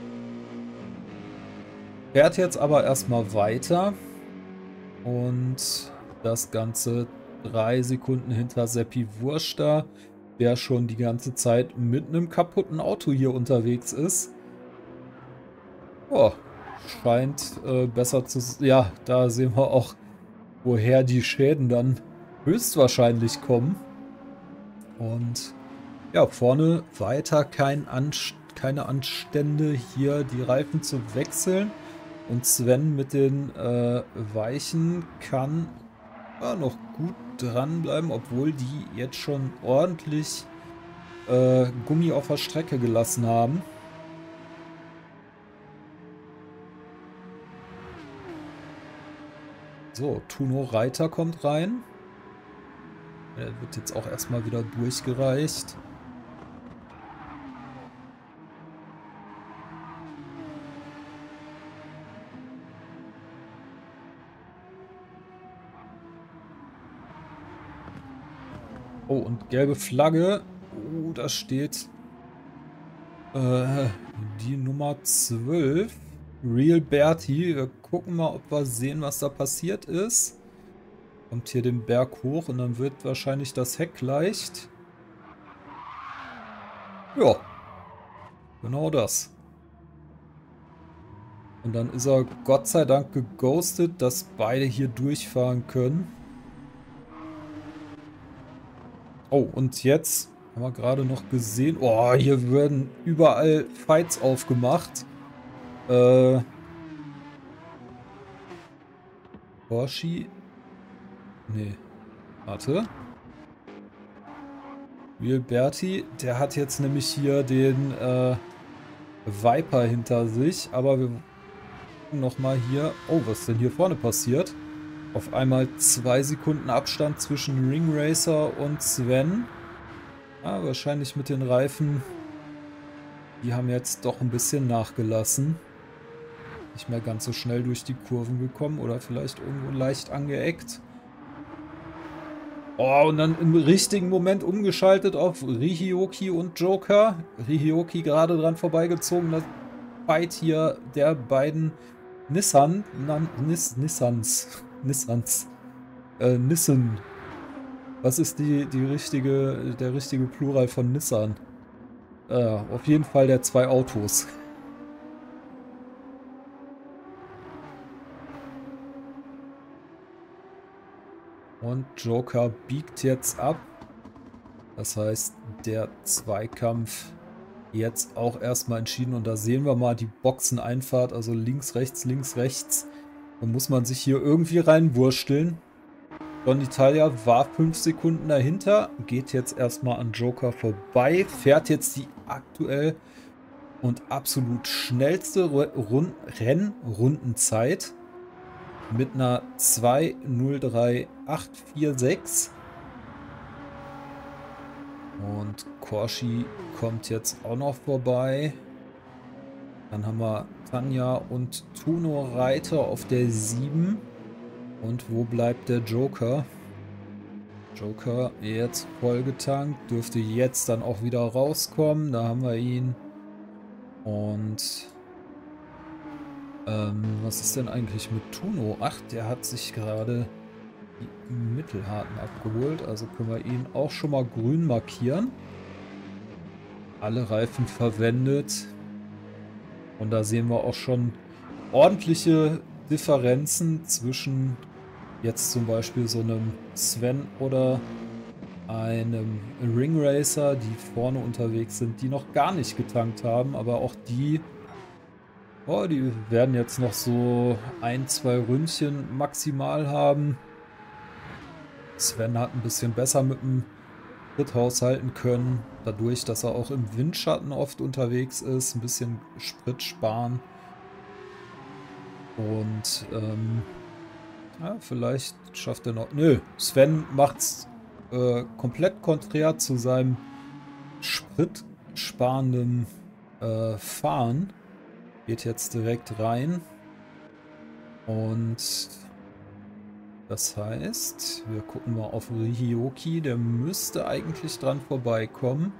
C: Fährt jetzt aber erstmal weiter. Und das Ganze drei Sekunden hinter Seppi Wurster, der schon die ganze Zeit mit einem kaputten Auto hier unterwegs ist. Oh, scheint äh, besser zu... Ja, da sehen wir auch, woher die Schäden dann höchstwahrscheinlich kommen. Und ja, vorne weiter kein Anst keine Anstände, hier die Reifen zu wechseln. Und Sven mit den äh, Weichen kann ja, noch gut dranbleiben, obwohl die jetzt schon ordentlich äh, Gummi auf der Strecke gelassen haben. So, Tuno Reiter kommt rein. Er wird jetzt auch erstmal wieder durchgereicht. Oh, und gelbe Flagge. Oh, da steht äh, die Nummer zwölf. Real Bertie. Wir gucken mal, ob wir sehen, was da passiert ist. Kommt hier den Berg hoch und dann wird wahrscheinlich das Heck leicht. Ja. Genau das. Und dann ist er Gott sei Dank geghostet, dass beide hier durchfahren können. Oh, und jetzt haben wir gerade noch gesehen, oh, hier werden überall Fights aufgemacht. Äh, Porsche. Nee, warte. Will Berti, der hat jetzt nämlich hier den äh, Viper hinter sich. Aber wir gucken nochmal hier. Oh, was ist denn hier vorne passiert? Auf einmal zwei Sekunden Abstand zwischen Ring Racer und Sven. Ah, wahrscheinlich mit den Reifen. Die haben jetzt doch ein bisschen nachgelassen. Nicht mehr ganz so schnell durch die Kurven gekommen oder vielleicht irgendwo leicht angeeckt. Oh, und dann im richtigen Moment umgeschaltet auf Rihioki und Joker. Rihioki gerade dran vorbeigezogen. Das Fight hier der beiden Nissan. Na, Nis, Nissans. Nissans. Äh, Nissan. Was ist die, die richtige, der richtige Plural von Nissan? Äh, auf jeden Fall der zwei Autos. Und Joker biegt jetzt ab. Das heißt, der Zweikampf jetzt auch erstmal entschieden. Und da sehen wir mal die Boxeneinfahrt. Also links, rechts, links, rechts. Da muss man sich hier irgendwie reinwursteln. Don Italia war fünf Sekunden dahinter. Geht jetzt erstmal an Joker vorbei. Fährt jetzt die aktuell und absolut schnellste Rund Rennrundenzeit. Mit einer zwei null drei acht vier sechs. Und Corsi kommt jetzt auch noch vorbei. Dann haben wir Tanja und Tuno Reiter auf der sieben. Und wo bleibt der Joker? Joker jetzt vollgetankt. Dürfte jetzt dann auch wieder rauskommen. Da haben wir ihn. Und ähm, was ist denn eigentlich mit Tuno? Ach, der hat sich gerade die Mittelharten abgeholt. Also können wir ihn auch schon mal grün markieren. Alle Reifen verwendet. Und da sehen wir auch schon ordentliche Differenzen zwischen jetzt zum Beispiel so einem Sven oder einem Ring Racer, die vorne unterwegs sind, die noch gar nicht getankt haben, aber auch die, oh, die werden jetzt noch so ein, zwei Ründchen maximal haben. Sven hat ein bisschen besser mit dem Sprit haushalten können, dadurch, dass er auch im Windschatten oft unterwegs ist, ein bisschen Sprit sparen. Und ähm, ja, vielleicht schafft er noch... Nö, Sven macht's äh, komplett konträr zu seinem spritsparenden äh, Fahren. Geht jetzt direkt rein. Und das heißt, wir gucken mal auf Rihioki. Der müsste eigentlich dran vorbeikommen.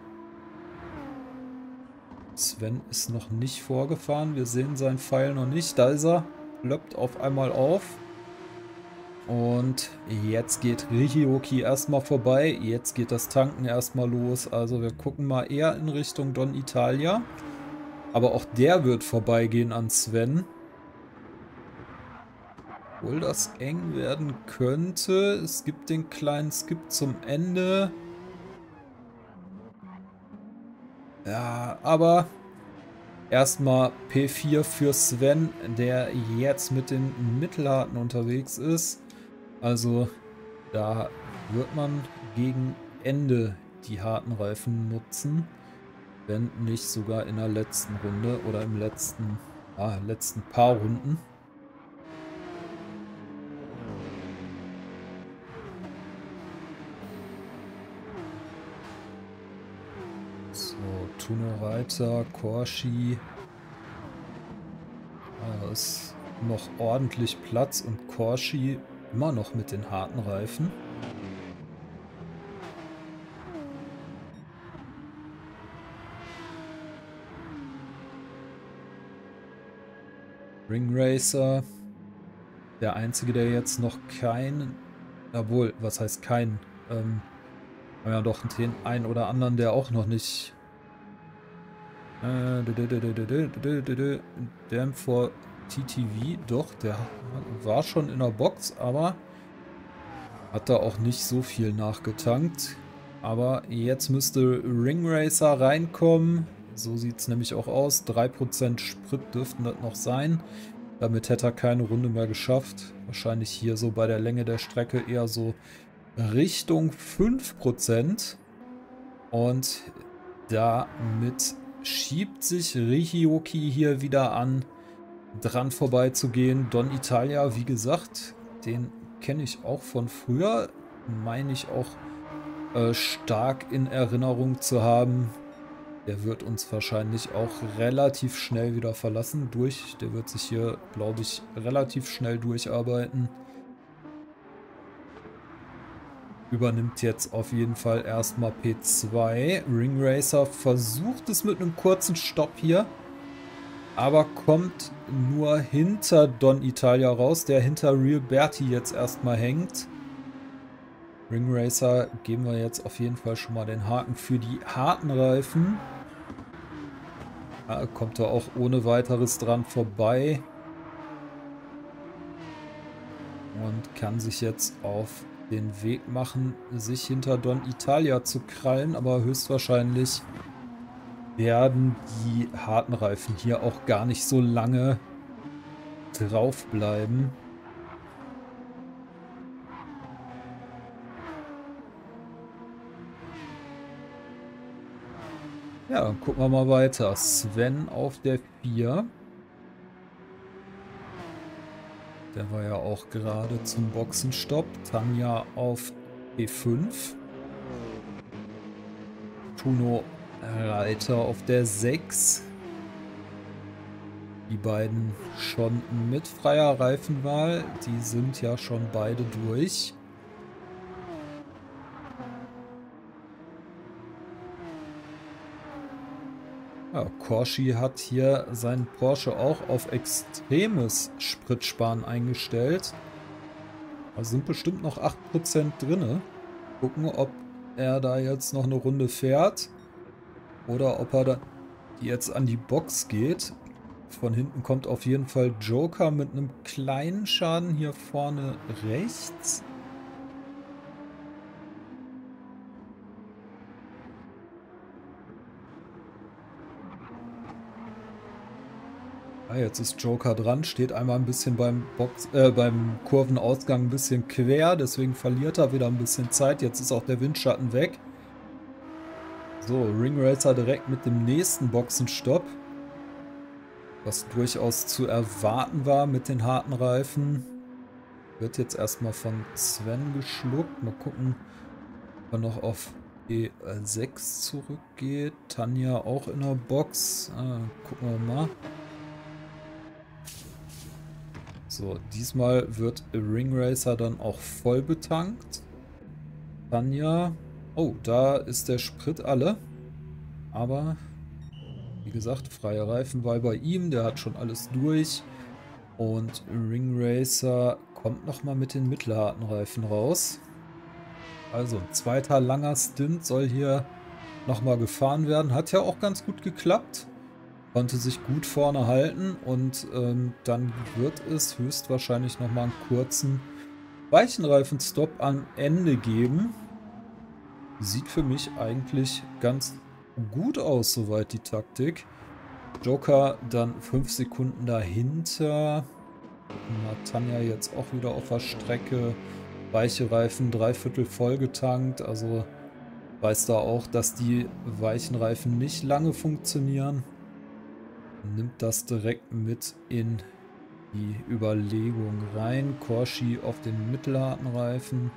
C: Sven ist noch nicht vorgefahren. Wir sehen seinen Pfeil noch nicht. Da ist er. Plöppt auf einmal auf. Und jetzt geht Rihioki erstmal vorbei. Jetzt geht das Tanken erstmal los. Also wir gucken mal eher in Richtung Don Italia. Aber auch der wird vorbeigehen an Sven. Obwohl das eng werden könnte. Es gibt den kleinen Skip zum Ende. Ja, aber erstmal P vier für Sven, der jetzt mit den Mittelharten unterwegs ist. Also da wird man gegen Ende die harten Reifen nutzen. Wenn nicht sogar in der letzten Runde oder im letzten, ah, letzten paar Runden. So, Tuno Reiter, Corsi. Da ist noch ordentlich Platz und Corsi immer noch mit den harten Reifen. Ring Racer, der einzige, der jetzt noch keinen, obwohl, was heißt keinen, ähm, haben ja doch den einen oder anderen, der auch noch nicht, äh, Damn for T T V, doch, der war schon in der Box, aber hat da auch nicht so viel nachgetankt. Aber jetzt müsste Ring Racer reinkommen. So sieht es nämlich auch aus. drei Prozent Sprit dürften das noch sein. Damit hätte er keine Runde mehr geschafft. Wahrscheinlich hier so bei der Länge der Strecke eher so Richtung fünf Prozent. Und damit schiebt sich Rihioki hier wieder an, dran vorbeizugehen. Don Italia, wie gesagt, den kenne ich auch von früher. Meine ich auch äh, stark in Erinnerung zu haben. Der wird uns wahrscheinlich auch relativ schnell wieder verlassen. Durch, der wird sich hier, glaube ich, relativ schnell durcharbeiten. Übernimmt jetzt auf jeden Fall erstmal P zwei. Ringracer versucht es mit einem kurzen Stopp hier. Aber kommt nur hinter Don Italia raus, der hinter Real Bertie jetzt erstmal hängt. Ringracer geben wir jetzt auf jeden Fall schon mal den Haken für die harten Reifen. Da kommt er auch ohne weiteres dran vorbei. Und kann sich jetzt auf den Weg machen, sich hinter Don Italia zu krallen. Aber höchstwahrscheinlich werden die harten Reifen hier auch gar nicht so lange drauf bleiben. Ja, dann gucken wir mal weiter. Sven auf der vier. Der war ja auch gerade zum Boxenstopp. Tanja auf P fünf. Tuno Reiter auf der sechs. Die beiden schon mit freier Reifenwahl. Die sind ja schon beide durch. Ja, Corsi hat hier seinen Porsche auch auf extremes Spritsparen eingestellt. Da sind bestimmt noch acht Prozent drin. Gucken, ob er da jetzt noch eine Runde fährt. Oder ob er da jetzt an die Box geht. Von hinten kommt auf jeden Fall Joker mit einem kleinen Schaden hier vorne rechts. Ah, jetzt ist Joker dran, steht einmal ein bisschen beim, Box, äh, beim Kurvenausgang ein bisschen quer, deswegen verliert er wieder ein bisschen Zeit. Jetzt ist auch der Windschatten weg. So, Ringracer direkt mit dem nächsten Boxenstopp. Was durchaus zu erwarten war mit den harten Reifen. Wird jetzt erstmal von Sven geschluckt. Mal gucken, ob er noch auf E sechs zurückgeht. Tanja auch in der Box. Ah, gucken wir mal. So, diesmal wird Ringracer dann auch voll betankt. Tanja. Oh, da ist der Sprit alle. Aber, wie gesagt, freie Reifenwahl bei ihm. Der hat schon alles durch. Und Ringracer kommt nochmal mit den mittelharten Reifen raus. Also, ein zweiter langer Stint soll hier nochmal gefahren werden. Hat ja auch ganz gut geklappt. Konnte sich gut vorne halten. Und ähm, dann wird es höchstwahrscheinlich nochmal einen kurzen Weichenreifenstopp am Ende geben. Sieht für mich eigentlich ganz gut aus, soweit die Taktik. Joker dann fünf Sekunden dahinter. Tanja jetzt auch wieder auf der Strecke. Weiche Reifen, dreiviertel voll getankt. Also weiß da auch, dass die weichen Reifen nicht lange funktionieren. Nimmt das direkt mit in die Überlegung rein. Corsi auf den mittelharten Reifen.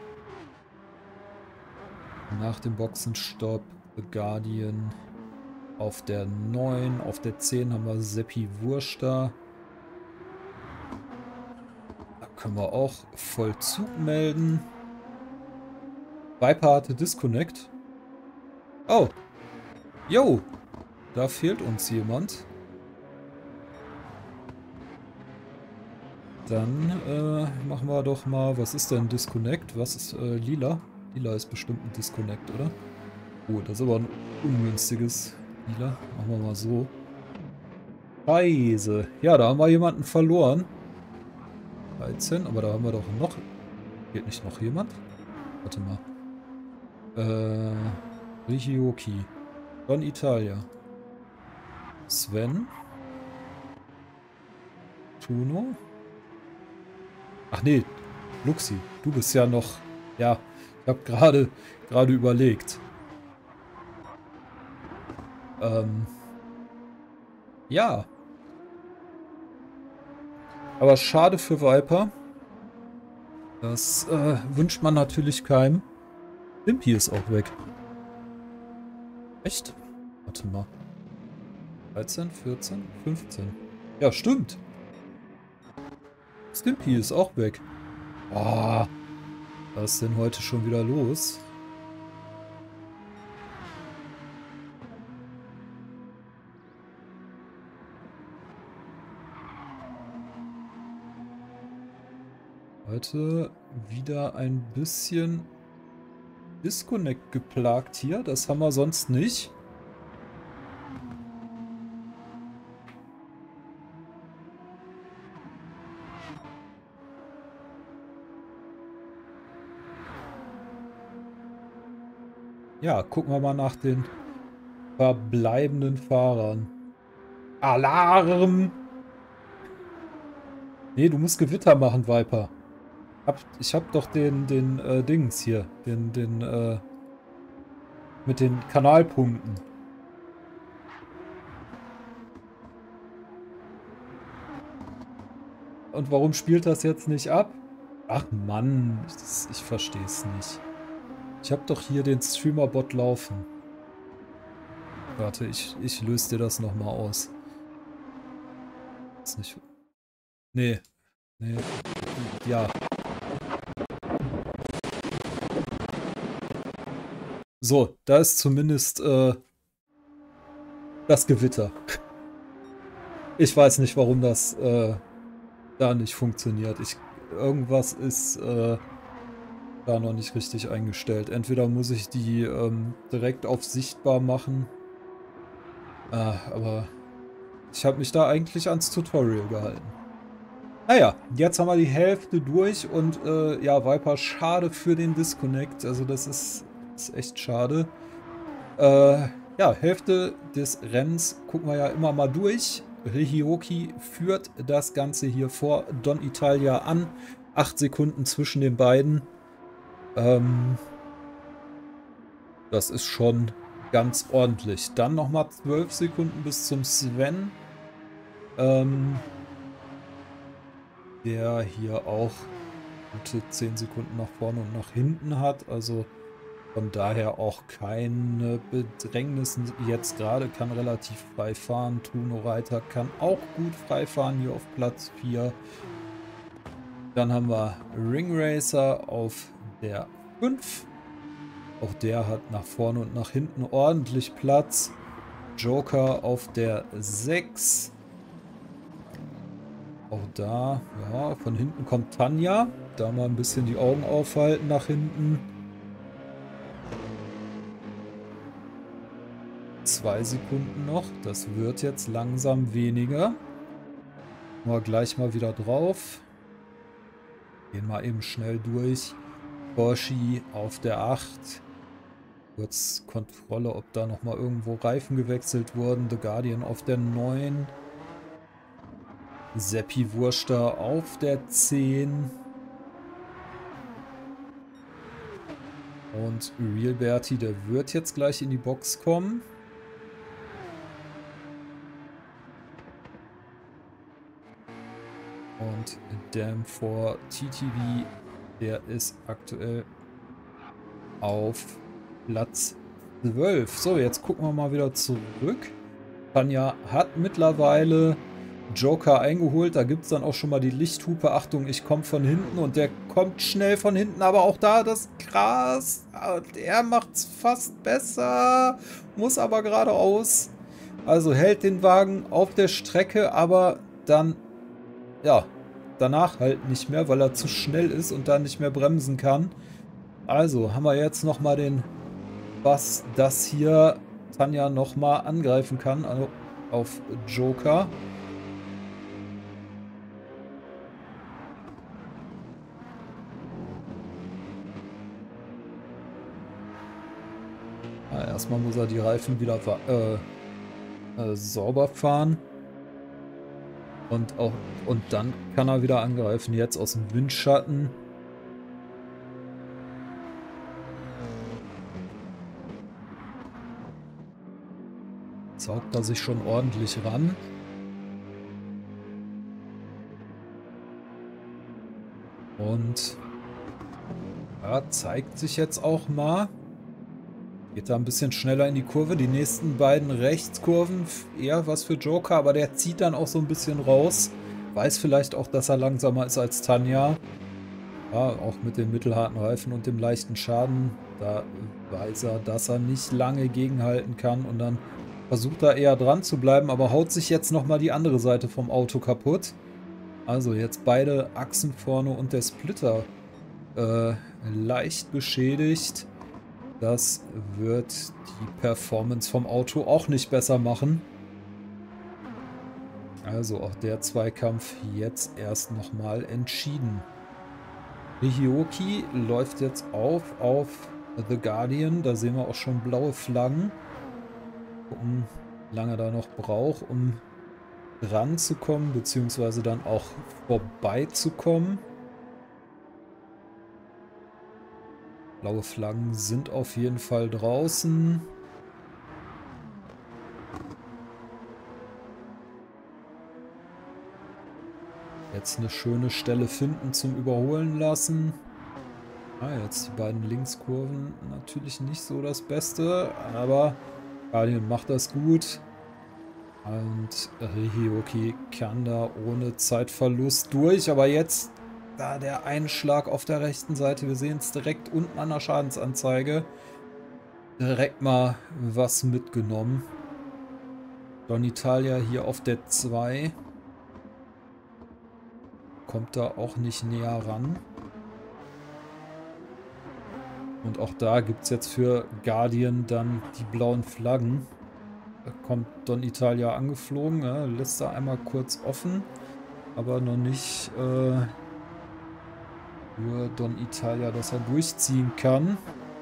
C: Nach dem Boxenstopp The Guardian auf der neun. Auf der zehn haben wir Seppi Wurster. Da können wir auch Vollzug melden. Viper hatte Disconnect. Oh. Jo. Da fehlt uns jemand. Dann äh, machen wir doch mal, was ist denn Disconnect? Was ist äh, lila? Lila ist bestimmt ein Disconnect, oder? Oh, das ist aber ein ungünstiges Lila. Machen wir mal so. Scheiße. Ja, da haben wir jemanden verloren. dreizehn, aber da haben wir doch noch... Geht nicht noch jemand? Warte mal. Äh... Rihioki. Don Italia. Sven. Tuno. Ach nee, Luxi, du bist ja noch... Ja, ich habe gerade gerade überlegt. Ähm, Ja. Aber schade für Viper. Das äh, wünscht man natürlich keinem. Stimpy ist auch weg. Echt? Warte mal. dreizehn, vierzehn, fünfzehn. Ja, stimmt. Stimpy ist auch weg. Oh, was ist denn heute schon wieder los? Heute wieder ein bisschen Disconnect geplagt hier. Das haben wir sonst nicht. Ja, gucken wir mal nach den verbleibenden Fahrern. Alarm! Nee, du musst Gewitter machen, Viper. Hab, ich hab doch den, den äh, Dings hier. Den, den, äh, mit den Kanalpunkten. Und warum spielt das jetzt nicht ab? Ach Mann, ich, ich verstehe es nicht. Ich habe doch hier den Streamer-Bot laufen. Warte, ich, ich löse dir das nochmal aus. Ist nicht... Nee. Nee. Ja. So, da ist zumindest äh, das Gewitter. Ich weiß nicht, warum das äh, da nicht funktioniert. Ich, irgendwas ist äh, da noch nicht richtig eingestellt. Entweder muss ich die ähm, direkt auf sichtbar machen. Ah, aber ich habe mich da eigentlich ans Tutorial gehalten. Naja, jetzt haben wir die Hälfte durch und äh, ja, Viper, schade für den Disconnect. Also das ist, ist echt schade. Äh, ja, Hälfte des Rennens gucken wir ja immer mal durch. Rihioki führt das Ganze hier vor Don Italia an. Acht Sekunden zwischen den beiden. Ähm, das ist schon ganz ordentlich. Dann nochmal zwölf Sekunden bis zum Sven. Ähm, der hier auch gute zehn Sekunden nach vorne und nach hinten hat. Also von daher auch keine Bedrängnis. Jetzt gerade kann relativ frei fahren. Tuno Reiter kann auch gut frei fahren hier auf Platz vier. Dann haben wir Ring Racer auf der fünf. Auch der hat nach vorne und nach hinten ordentlich Platz. Joker auf der sechs. Auch da, ja, von hinten kommt Tanja. Da mal ein bisschen die Augen aufhalten nach hinten. Zwei Sekunden noch. Das wird jetzt langsam weniger. Mal gleich mal wieder drauf. Gehen wir eben schnell durch. Porsche auf der acht. Kurz Kontrolle, ob da nochmal irgendwo Reifen gewechselt wurden. The Guardian auf der neun. Seppi Wurster auf der zehn. Und Real Bertie, der wird jetzt gleich in die Box kommen. Und Dam vier T T V, der ist aktuell auf Platz zwölf. So, jetzt gucken wir mal wieder zurück. Tanja hat mittlerweile Joker eingeholt. Da gibt es dann auch schon mal die Lichthupe. Achtung, ich komme von hinten und der kommt schnell von hinten. Aber auch da das Gras. Er macht es fast besser. Muss aber geradeaus. Also hält den Wagen auf der Strecke, aber dann, ja, danach halt nicht mehr, weil er zu schnell ist und dann nicht mehr bremsen kann. Also haben wir jetzt nochmal den Bass, dass hier Tanja nochmal angreifen kann, also auf Joker. Ja, erstmal muss er die Reifen wieder äh, äh, sauber fahren. Und, auch, und dann kann er wieder angreifen, jetzt aus dem Windschatten. Saugt er sich schon ordentlich ran. Und ja, zeigt sich jetzt auch mal. Geht da ein bisschen schneller in die Kurve. Die nächsten beiden Rechtskurven eher was für Joker, aber der zieht dann auch so ein bisschen raus. Weiß vielleicht auch, dass er langsamer ist als Tanja. Ja, auch mit den mittelharten Reifen und dem leichten Schaden. Da weiß er, dass er nicht lange gegenhalten kann und dann versucht er eher dran zu bleiben, aber haut sich jetzt nochmal die andere Seite vom Auto kaputt. Also jetzt beide Achsen vorne und der Splitter äh, leicht beschädigt. Das wird die Performance vom Auto auch nicht besser machen. Also auch der Zweikampf jetzt erst nochmal entschieden. Rihioki läuft jetzt auf auf The Guardian. Da sehen wir auch schon blaue Flaggen. Gucken, wie lange er da noch braucht, um ranzukommen, beziehungsweise dann auch vorbeizukommen. Blaue Flaggen sind auf jeden Fall draußen. Jetzt eine schöne Stelle finden zum Überholen lassen. Ah, jetzt die beiden Linkskurven natürlich nicht so das Beste, aber Guardian macht das gut. Und Rihioki kann da ohne Zeitverlust durch, aber jetzt da der Einschlag auf der rechten Seite, wir sehen es direkt unten an der Schadensanzeige, direkt mal was mitgenommen. Don Italia hier auf der zwei. Kommt da auch nicht näher ran. Und auch da gibt es jetzt für Guardian dann die blauen Flaggen. Da kommt Don Italia angeflogen, ja, lässt da einmal kurz offen, aber noch nicht äh, für Don Italia, dass er durchziehen kann.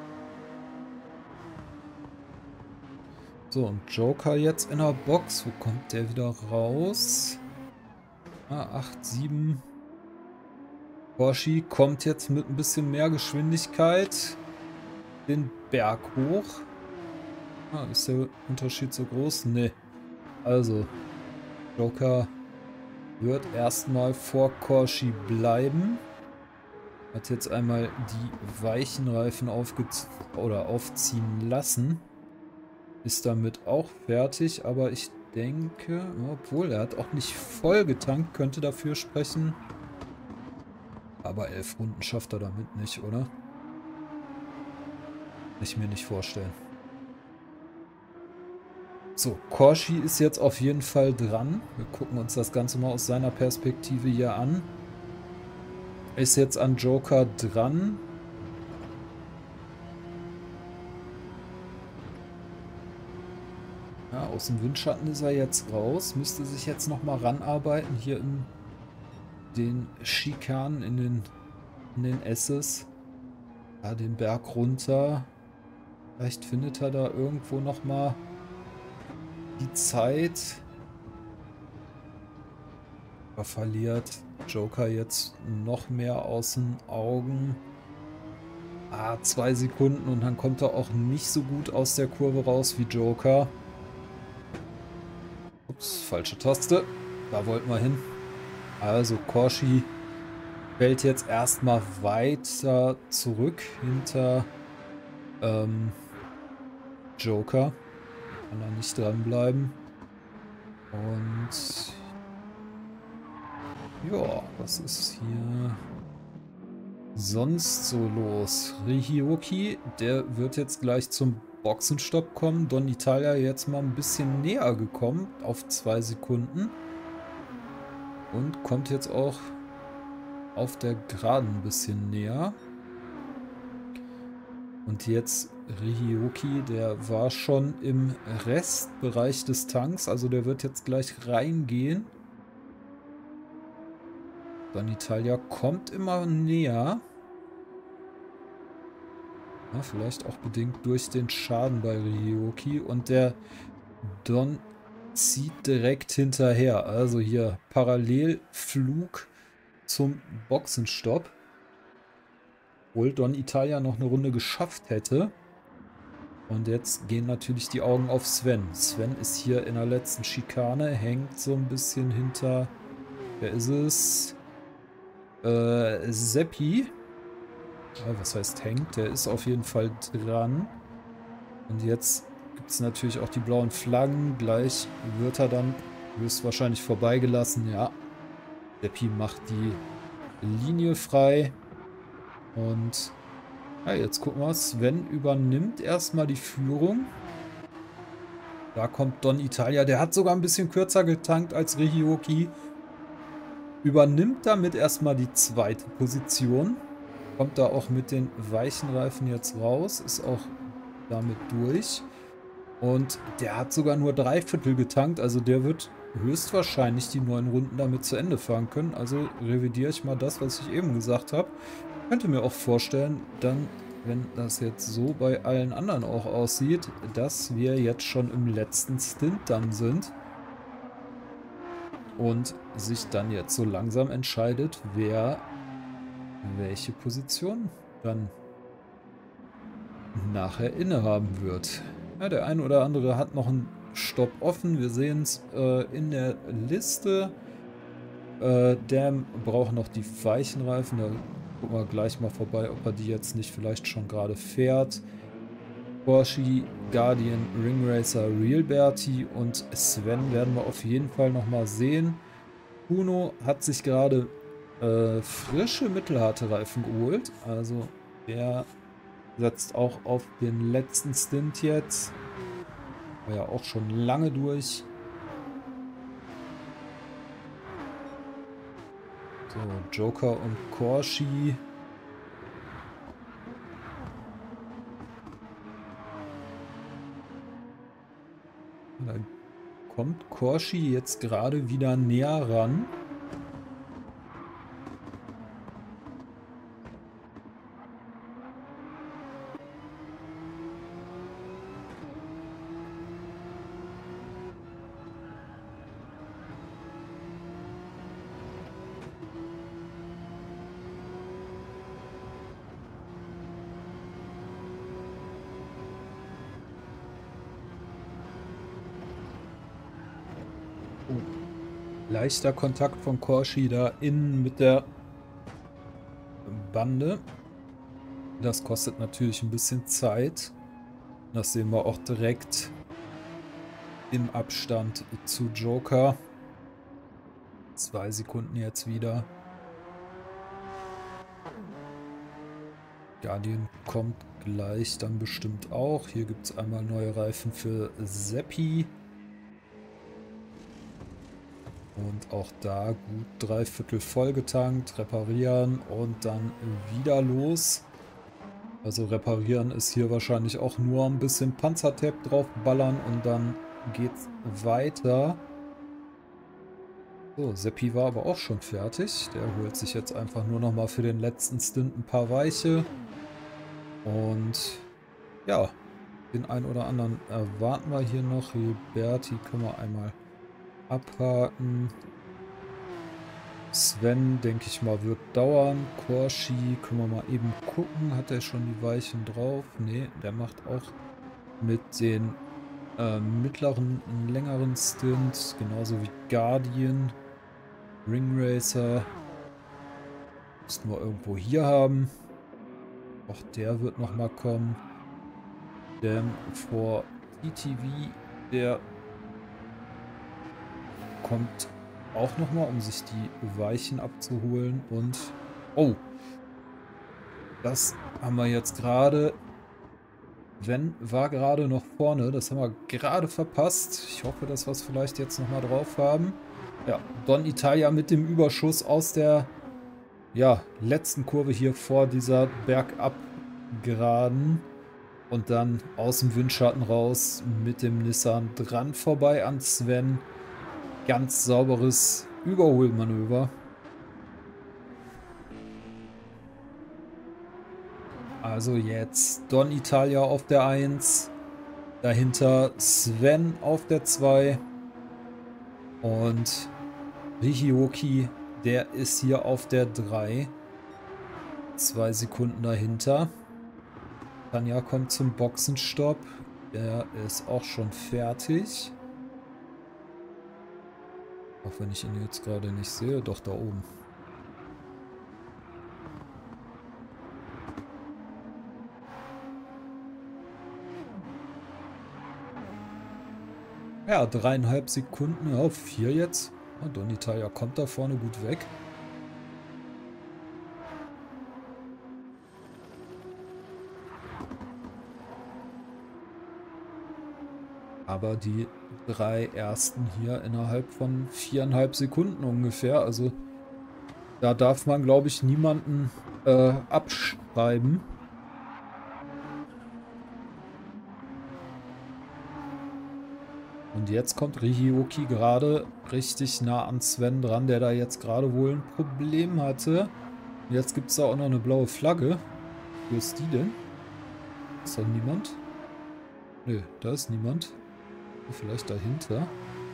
C: So, und Joker jetzt in der Box. Wo kommt der wieder raus? Ah, acht, sieben. Porsche kommt jetzt mit ein bisschen mehr Geschwindigkeit den Berg hoch. Ah, ist der Unterschied so groß? Nee. Also, Joker wird erstmal vor Corsi bleiben. Hat jetzt einmal die weichen Reifen aufgez- oder aufziehen lassen. Ist damit auch fertig, aber ich denke, obwohl er hat auch nicht voll getankt, könnte dafür sprechen. Aber elf Runden schafft er damit nicht, oder? Kann ich mir nicht vorstellen. So, Corsi ist jetzt auf jeden Fall dran. Wir gucken uns das Ganze mal aus seiner Perspektive hier an. Ist jetzt an Joker dran. Ja, aus dem Windschatten ist er jetzt raus. Müsste sich jetzt nochmal ranarbeiten. Hier in den Schikanen, in den, in den S's. Ja, den Berg runter. Vielleicht findet er da irgendwo nochmal die Zeit. Er verliert Joker jetzt noch mehr aus den Augen. Ah, zwei Sekunden und dann kommt er auch nicht so gut aus der Kurve raus wie Joker. Ups, falsche Taste. Da wollten wir hin. Also Corsi fällt jetzt erstmal weiter zurück hinter ähm, Joker. Kann da nicht dranbleiben. Und ja, was ist hier sonst so los? Rihioki, der wird jetzt gleich zum Boxenstopp kommen. Don Italia jetzt mal ein bisschen näher gekommen, auf zwei Sekunden. Und kommt jetzt auch auf der Geraden ein bisschen näher. Und jetzt Rihioki, der war schon im Restbereich des Tanks, also der wird jetzt gleich reingehen. Don Italia kommt immer näher. Ja, vielleicht auch bedingt durch den Schaden bei Rihioki. Und der Don zieht direkt hinterher. Also hier Parallelflug zum Boxenstopp. Obwohl Don Italia noch eine Runde geschafft hätte. Und jetzt gehen natürlich die Augen auf Sven. Sven ist hier in der letzten Schikane, hängt so ein bisschen hinter. Wer ist es? Äh, Seppi. Ja, was heißt hängt? Der ist auf jeden Fall dran. Und jetzt gibt es natürlich auch die blauen Flaggen. Gleich wird er dann höchstwahrscheinlich vorbeigelassen. Ja, Seppi macht die Linie frei. Und ja, jetzt gucken wir. Sven übernimmt erstmal die Führung. Da kommt Don Italia. Der hat sogar ein bisschen kürzer getankt als Rihioki. Übernimmt damit erstmal die zweite Position. Kommt da auch mit den weichen Reifen jetzt raus. Ist auch damit durch. Und der hat sogar nur drei Viertel getankt. Also der wird höchstwahrscheinlich die neun Runden damit zu Ende fahren können. Also revidiere ich mal das, was ich eben gesagt habe. Könnte mir auch vorstellen, dann, wenn das jetzt so bei allen anderen auch aussieht, dass wir jetzt schon im letzten Stint dann sind. Und sich dann jetzt so langsam entscheidet, wer welche Position dann nachher innehaben wird. Ja, der eine oder andere hat noch einen Stopp offen. Wir sehen es äh, in der Liste. Äh, Dam braucht noch die weichen Reifen. Da gucken wir gleich mal vorbei, ob er die jetzt nicht vielleicht schon gerade fährt. Porsche, Guardian, Ringracer, Real Bertie und Sven werden wir auf jeden Fall nochmal sehen. Kuno hat sich gerade äh, frische mittelharte Reifen geholt. Also der setzt auch auf den letzten Stint jetzt. War ja auch schon lange durch. So, Joker und Corsi. Dann kommt Corsi jetzt gerade wieder näher ran. Leichter Kontakt von Corsi da innen mit der Bande. Das kostet natürlich ein bisschen Zeit. Das sehen wir auch direkt im Abstand zu Joker. Zwei Sekunden jetzt wieder. Guardian kommt gleich dann bestimmt auch. Hier gibt es einmal neue Reifen für Seppi. Und auch da gut drei Viertel voll getankt, reparieren und dann wieder los. Also reparieren ist hier wahrscheinlich auch nur ein bisschen Panzertape drauf ballern und dann geht's weiter. So, Seppi war aber auch schon fertig. Der holt sich jetzt einfach nur noch mal für den letzten Stint ein paar Weiche. Und ja, den einen oder anderen erwarten wir hier noch. Berti können wir einmal abhaken. Sven, denke ich mal, wird dauern. Corsi, können wir mal eben gucken. Hat er schon die Weichen drauf? Ne, der macht auch mit den äh, mittleren, längeren Stints. Genauso wie Guardian. Ringracer. Müssten wir irgendwo hier haben. Auch der wird nochmal kommen. Dam vor T T V, der kommt auch nochmal, um sich die Weichen abzuholen. Und oh, das haben wir jetzt gerade. Sven war gerade noch vorne, das haben wir gerade verpasst. Ich hoffe, dass wir es vielleicht jetzt nochmal drauf haben. Ja, Don Italia mit dem Überschuss aus der ja, letzten Kurve hier vor dieser Bergab-Geraden. Und dann aus dem Windschatten raus mit dem Nissan dran vorbei an Sven. Ganz sauberes Überholmanöver. Also jetzt Don Italia auf der eins. Dahinter Sven auf der zwei. Und Rihioki, der ist hier auf der drei. Zwei Sekunden dahinter. Tanja kommt zum Boxenstopp. Der ist auch schon fertig. Auch wenn ich ihn jetzt gerade nicht sehe. Doch, da oben. Ja, dreieinhalb Sekunden auf vier jetzt. Oh, Don Italia kommt da vorne gut weg. Aber die drei ersten hier innerhalb von viereinhalb Sekunden ungefähr. Also da darf man, glaube ich, niemanden äh, abschreiben. Und jetzt kommt Rihioki gerade richtig nah an Sven dran, der da jetzt gerade wohl ein Problem hatte. Und jetzt gibt es da auch noch eine blaue Flagge. Wo ist die denn? Ist da niemand? Nö, da ist niemand. Vielleicht dahinter.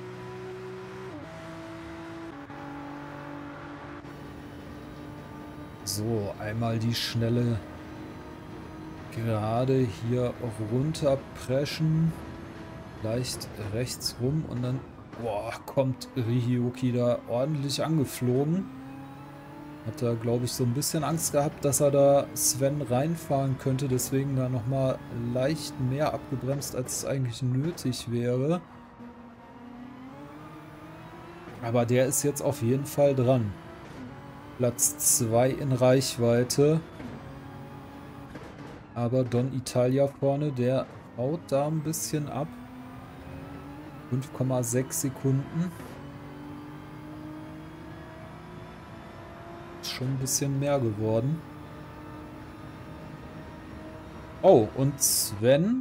C: So, einmal die schnelle Gerade hier runterpreschen. Leicht rechts rum und dann boah, kommt Rihioki da ordentlich angeflogen. Hat da, glaube ich, so ein bisschen Angst gehabt, dass er da Sven reinfahren könnte. Deswegen da nochmal leicht mehr abgebremst, als es eigentlich nötig wäre. Aber der ist jetzt auf jeden Fall dran. Platz zwei in Reichweite. Aber Don Italia vorne, der haut da ein bisschen ab. fünf Komma sechs Sekunden. Ist schon ein bisschen mehr geworden. Oh, und Sven.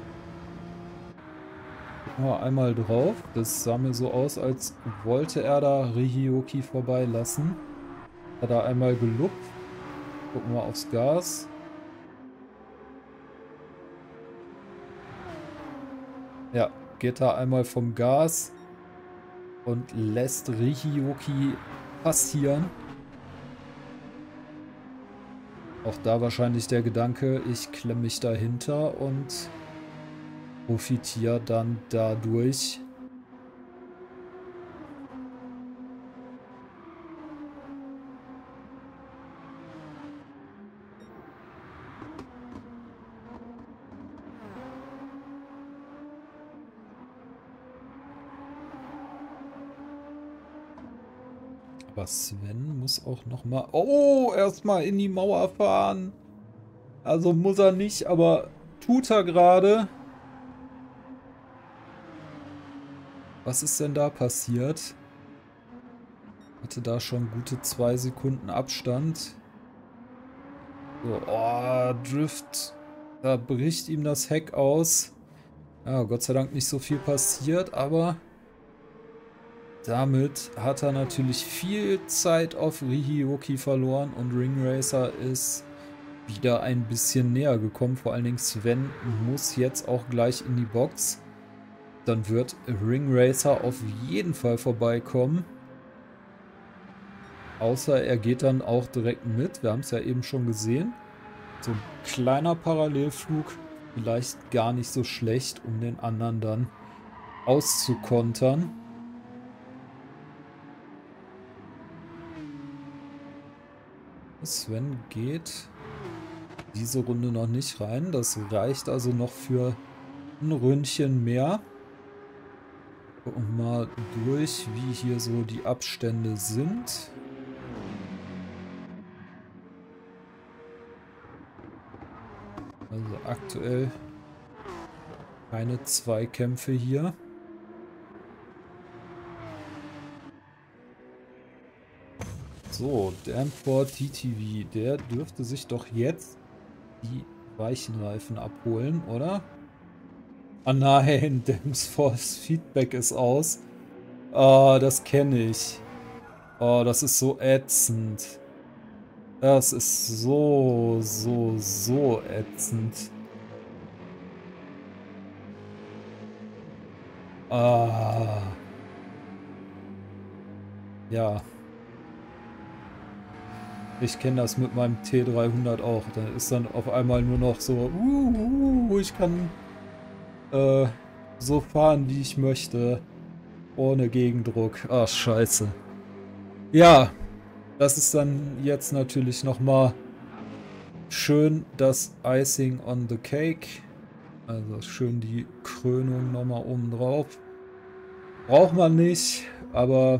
C: Gucken wir einmal drauf. Das sah mir so aus, als wollte er da Rihioki vorbeilassen. Hat er einmal gelupft. Gucken wir aufs Gas. Ja, geht da einmal vom Gas und lässt Rihioki passieren. Auch da wahrscheinlich der Gedanke, ich klemme mich dahinter und profitiere dann dadurch. Aber Sven muss auch noch mal... Oh, erstmal in die Mauer fahren. Also muss er nicht, aber tut er gerade. Was ist denn da passiert? Hatte da schon gute zwei Sekunden Abstand. So, oh, Drift. Da bricht ihm das Heck aus. Ja, Gott sei Dank nicht so viel passiert, aber... Damit hat er natürlich viel Zeit auf Rihioki verloren und Ringracer ist wieder ein bisschen näher gekommen. Vor allen Dingen Sven muss jetzt auch gleich in die Box. Dann wird Ringracer auf jeden Fall vorbeikommen. Außer er geht dann auch direkt mit. Wir haben es ja eben schon gesehen. So ein kleiner Parallelflug. Vielleicht gar nicht so schlecht, um den anderen dann auszukontern. Sven geht diese Runde noch nicht rein. Das reicht also noch für ein Ründchen mehr. Gucken wir mal durch, wie hier so die Abstände sind. Also aktuell keine Zweikämpfe hier. So, Danport T T V, der dürfte sich doch jetzt die weichen Reifen abholen, oder? Ah nein, Dems Force Feedback ist aus. Ah, das kenne ich. Oh, das ist so ätzend. Das ist so, so, so ätzend. Ah. Ja. Ich kenne das mit meinem T dreihundert auch. Da ist dann auf einmal nur noch so, uh, uh, ich kann äh, so fahren, wie ich möchte. Ohne Gegendruck. Ach, scheiße. Ja, das ist dann jetzt natürlich nochmal schön das Icing on the Cake. Also schön die Krönung nochmal oben drauf. Braucht man nicht, aber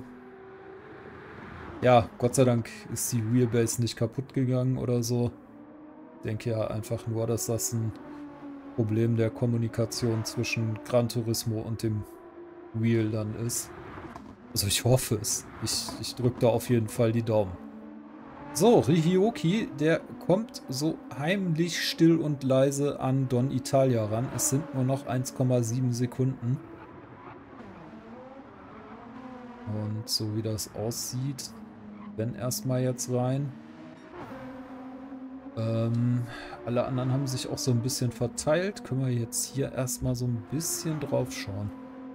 C: ja, Gott sei Dank ist die Wheelbase nicht kaputt gegangen oder so. Ich denke ja einfach nur, dass das ein Problem der Kommunikation zwischen Gran Turismo und dem Wheel dann ist. Also ich hoffe es. Ich, ich drücke da auf jeden Fall die Daumen. So, Rihioki, der kommt so heimlich still und leise an Don Italia ran. Es sind nur noch eins Komma sieben Sekunden. Und so wie das aussieht, wenn erstmal jetzt rein. Ähm, alle anderen haben sich auch so ein bisschen verteilt. Können wir jetzt hier erstmal so ein bisschen drauf schauen.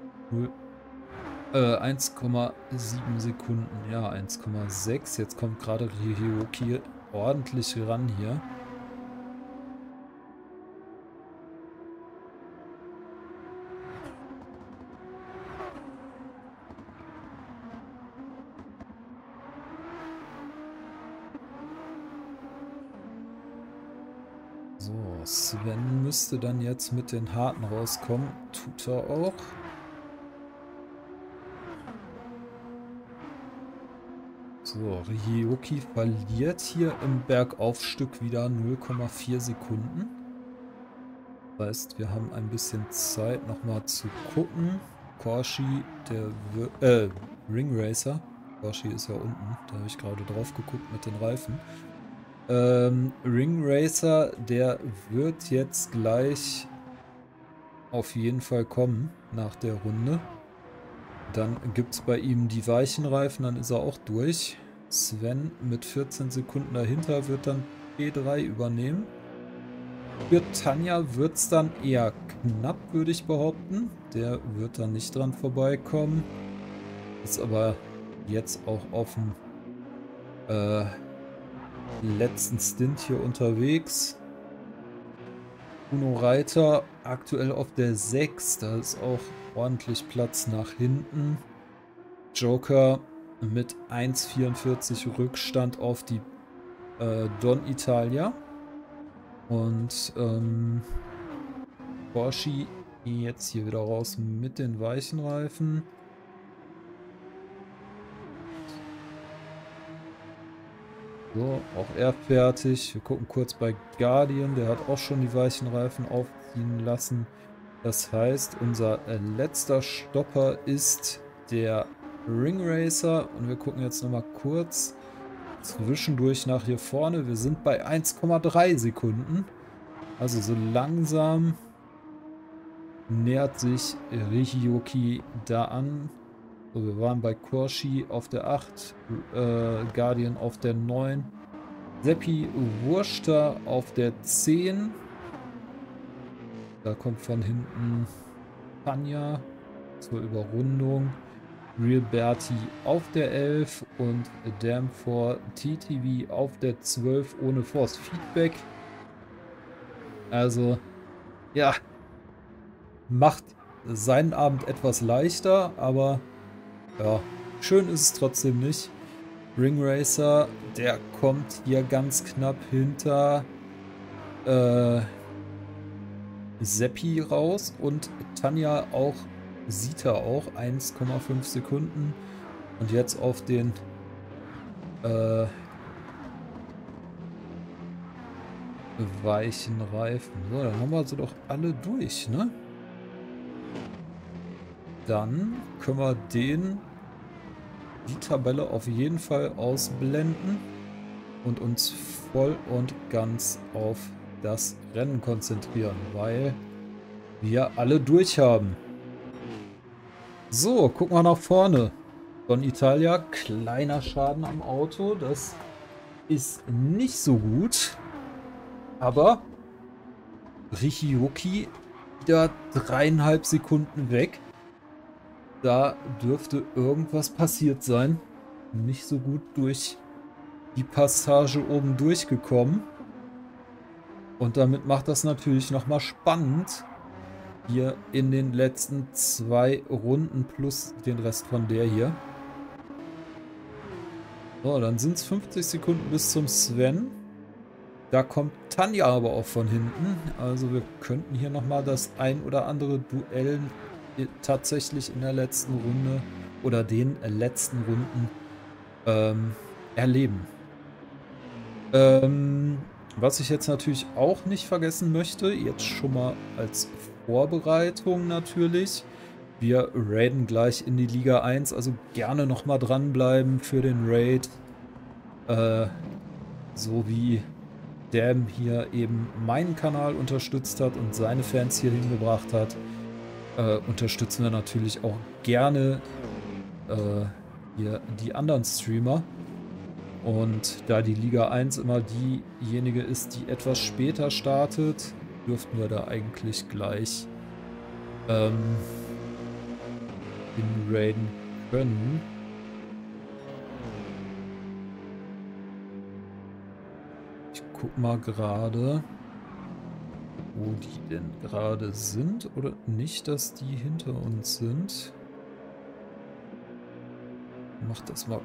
C: Äh, eins Komma sieben Sekunden. Ja, eins Komma sechs. Jetzt kommt gerade Rihioki ordentlich ran hier. So, Sven müsste dann jetzt mit den Harten rauskommen. Tut er auch. So, Rihioki verliert hier im Bergaufstück wieder null Komma vier Sekunden. Das heißt, wir haben ein bisschen Zeit nochmal zu gucken. Corsi, der äh, Ring Racer. Corsi ist ja unten, da habe ich gerade drauf geguckt mit den Reifen. Ähm, Ring Racer, der wird jetzt gleich auf jeden Fall kommen nach der Runde. Dann gibt es bei ihm die weichen Reifen, dann ist er auch durch. Sven mit vierzehn Sekunden dahinter wird dann P drei übernehmen. Für Tanja wird es dann eher knapp, würde ich behaupten. Der wird dann nicht dran vorbeikommen. Ist aber jetzt auch auf dem äh, letzten Stint hier unterwegs. Uno Reiter aktuell auf der sechs. Da ist auch ordentlich Platz nach hinten. Joker mit eins Komma vierundvierzig Rückstand auf die äh, Don Italia. Und ähm, Corsi jetzt hier wieder raus mit den weichen Reifen. So, auch er fertig. Wir gucken kurz bei Guardian. Der hat auch schon die weichen Reifen aufziehen lassen. Das heißt, unser äh, letzter Stopper ist der Ring Racer. Und wir gucken jetzt nochmal kurz zwischendurch nach hier vorne. Wir sind bei eins Komma drei Sekunden. Also so langsam nähert sich Rihioki da an. So, wir waren bei Corsi auf der acht, äh, Guardian auf der neun, Seppi Wurster auf der zehn. Da kommt von hinten Tanja zur Überrundung. Real Berti auf der elf und Damn for T T V auf der zwölf ohne Force Feedback. Also, ja, macht seinen Abend etwas leichter, aber ja, schön ist es trotzdem nicht. Ring Racer, der kommt hier ganz knapp hinter äh, Seppi raus und Tanja auch, sieht er auch, eins Komma fünf Sekunden. Und jetzt auf den äh, weichen Reifen. So, dann haben wir also doch alle durch, ne? Dann können wir den, die Tabelle auf jeden Fall ausblenden und uns voll und ganz auf das Rennen konzentrieren, weil wir alle durch haben. So, gucken wir nach vorne. Don Italia, kleiner Schaden am Auto, das ist nicht so gut. Aber Rihioki wieder dreieinhalb Sekunden weg. Da dürfte irgendwas passiert sein. Nicht so gut durch die Passage oben durchgekommen. Und damit macht das natürlich nochmal spannend. Hier in den letzten zwei Runden plus den Rest von der hier. So, dann sind es fünfzig Sekunden bis zum Sven. Da kommt Tanja aber auch von hinten. Also wir könnten hier nochmal das ein oder andere Duell tatsächlich in der letzten Runde oder den letzten Runden ähm, erleben. Ähm, was ich jetzt natürlich auch nicht vergessen möchte, jetzt schon mal als Vorbereitung natürlich, wir raiden gleich in die Liga eins, also gerne nochmal dranbleiben für den Raid, äh, so wie Dam hier eben meinen Kanal unterstützt hat und seine Fans hier hingebracht hat, äh, unterstützen wir natürlich auch gerne äh, hier die anderen Streamer. Und da die Liga eins immer diejenige ist, die etwas später startet, dürften wir da eigentlich gleich ähm, in raiden können. Ich guck mal gerade, wo die denn gerade sind oder nicht, dass die hinter uns sind. Ich mach das mal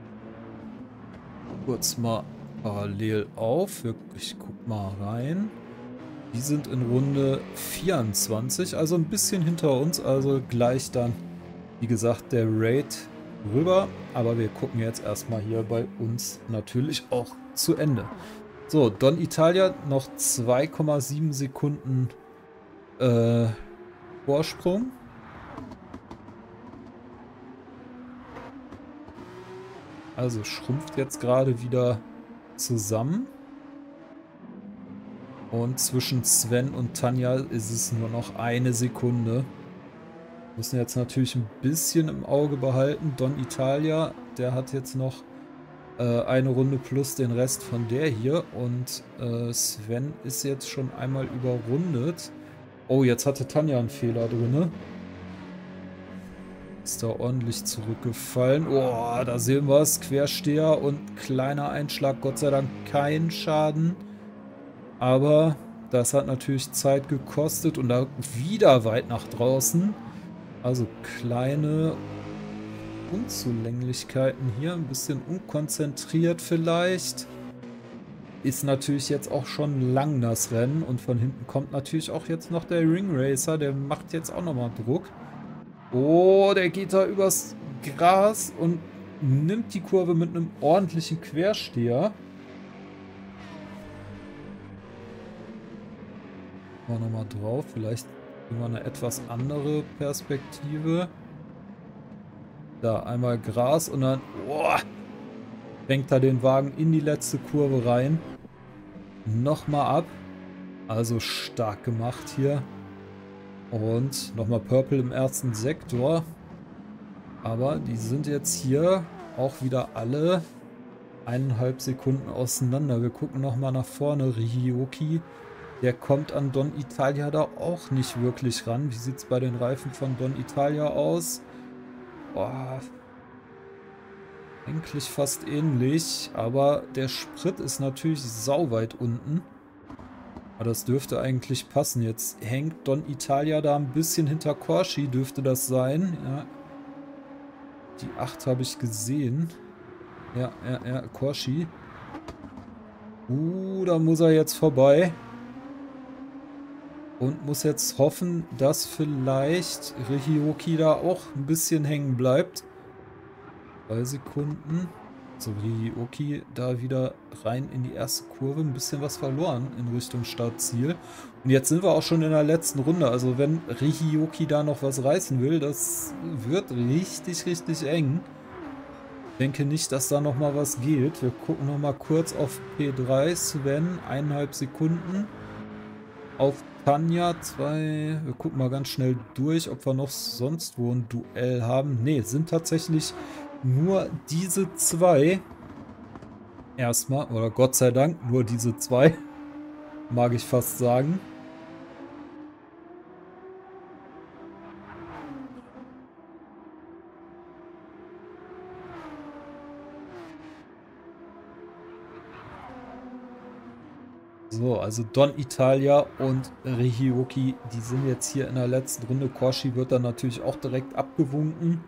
C: kurz mal parallel auf. Ich guck mal rein. Die sind in Runde vierundzwanzig, also ein bisschen hinter uns, also gleich dann, wie gesagt, der Raid rüber. Aber wir gucken jetzt erstmal hier bei uns natürlich auch zu Ende. So, Don Italia noch zwei Komma sieben Sekunden äh, Vorsprung. Also schrumpft jetzt gerade wieder zusammen. Und zwischen Sven und Tanja ist es nur noch eine Sekunde. Müssen jetzt natürlich ein bisschen im Auge behalten. Don Italia, der hat jetzt noch äh, eine Runde plus den Rest von der hier. Und äh, Sven ist jetzt schon einmal überrundet. Oh, jetzt hatte Tanja einen Fehler drin. Ist da ordentlich zurückgefallen. Oh, da sehen wir es. Quersteher und kleiner Einschlag. Gott sei Dank kein Schaden. Aber das hat natürlich Zeit gekostet. Und da wieder weit nach draußen. Also kleine Unzulänglichkeiten hier. Ein bisschen unkonzentriert vielleicht. Ist natürlich jetzt auch schon lang das Rennen. Und von hinten kommt natürlich auch jetzt noch der Ring Racer. Der macht jetzt auch nochmal Druck. Oh, der geht da übers Gras und nimmt die Kurve mit einem ordentlichen Quersteher. Mal nochmal drauf. Vielleicht immer eine etwas andere Perspektive. Da einmal Gras und dann oh, fängt er den Wagen in die letzte Kurve rein. Nochmal ab. Also stark gemacht hier. Und nochmal Purple im ersten Sektor. Aber die sind jetzt hier auch wieder alle eineinhalb Sekunden auseinander. Wir gucken nochmal nach vorne. Rihioki, der kommt an Don Italia da auch nicht wirklich ran. Wie sieht es bei den Reifen von Don Italia aus? Boah, eigentlich fast ähnlich. Aber der Sprit ist natürlich sauweit unten. Aber das dürfte eigentlich passen. Jetzt hängt Don Italia da ein bisschen hinter Corsi, dürfte das sein. Ja. Die acht habe ich gesehen. Ja, ja, ja, Corsi. Uh, da muss er jetzt vorbei. Und muss jetzt hoffen, dass vielleicht Rihioki da auch ein bisschen hängen bleibt. Zwei Sekunden. So, Rihioki da wieder rein in die erste Kurve. Ein bisschen was verloren in Richtung Startziel. Und jetzt sind wir auch schon in der letzten Runde. Also wenn Rihioki da noch was reißen will, das wird richtig, richtig eng. Ich denke nicht, dass da noch mal was geht. Wir gucken noch mal kurz auf P drei. Sven, eineinhalb Sekunden. Auf Tanja, zwei. Wir gucken mal ganz schnell durch, ob wir noch sonst wo ein Duell haben. Ne, sind tatsächlich nur diese zwei. Erstmal, oder Gott sei Dank, nur diese zwei. Mag ich fast sagen. So, also Don Italia und Rihioki, die sind jetzt hier in der letzten Runde. Corsi wird dann natürlich auch direkt abgewunken.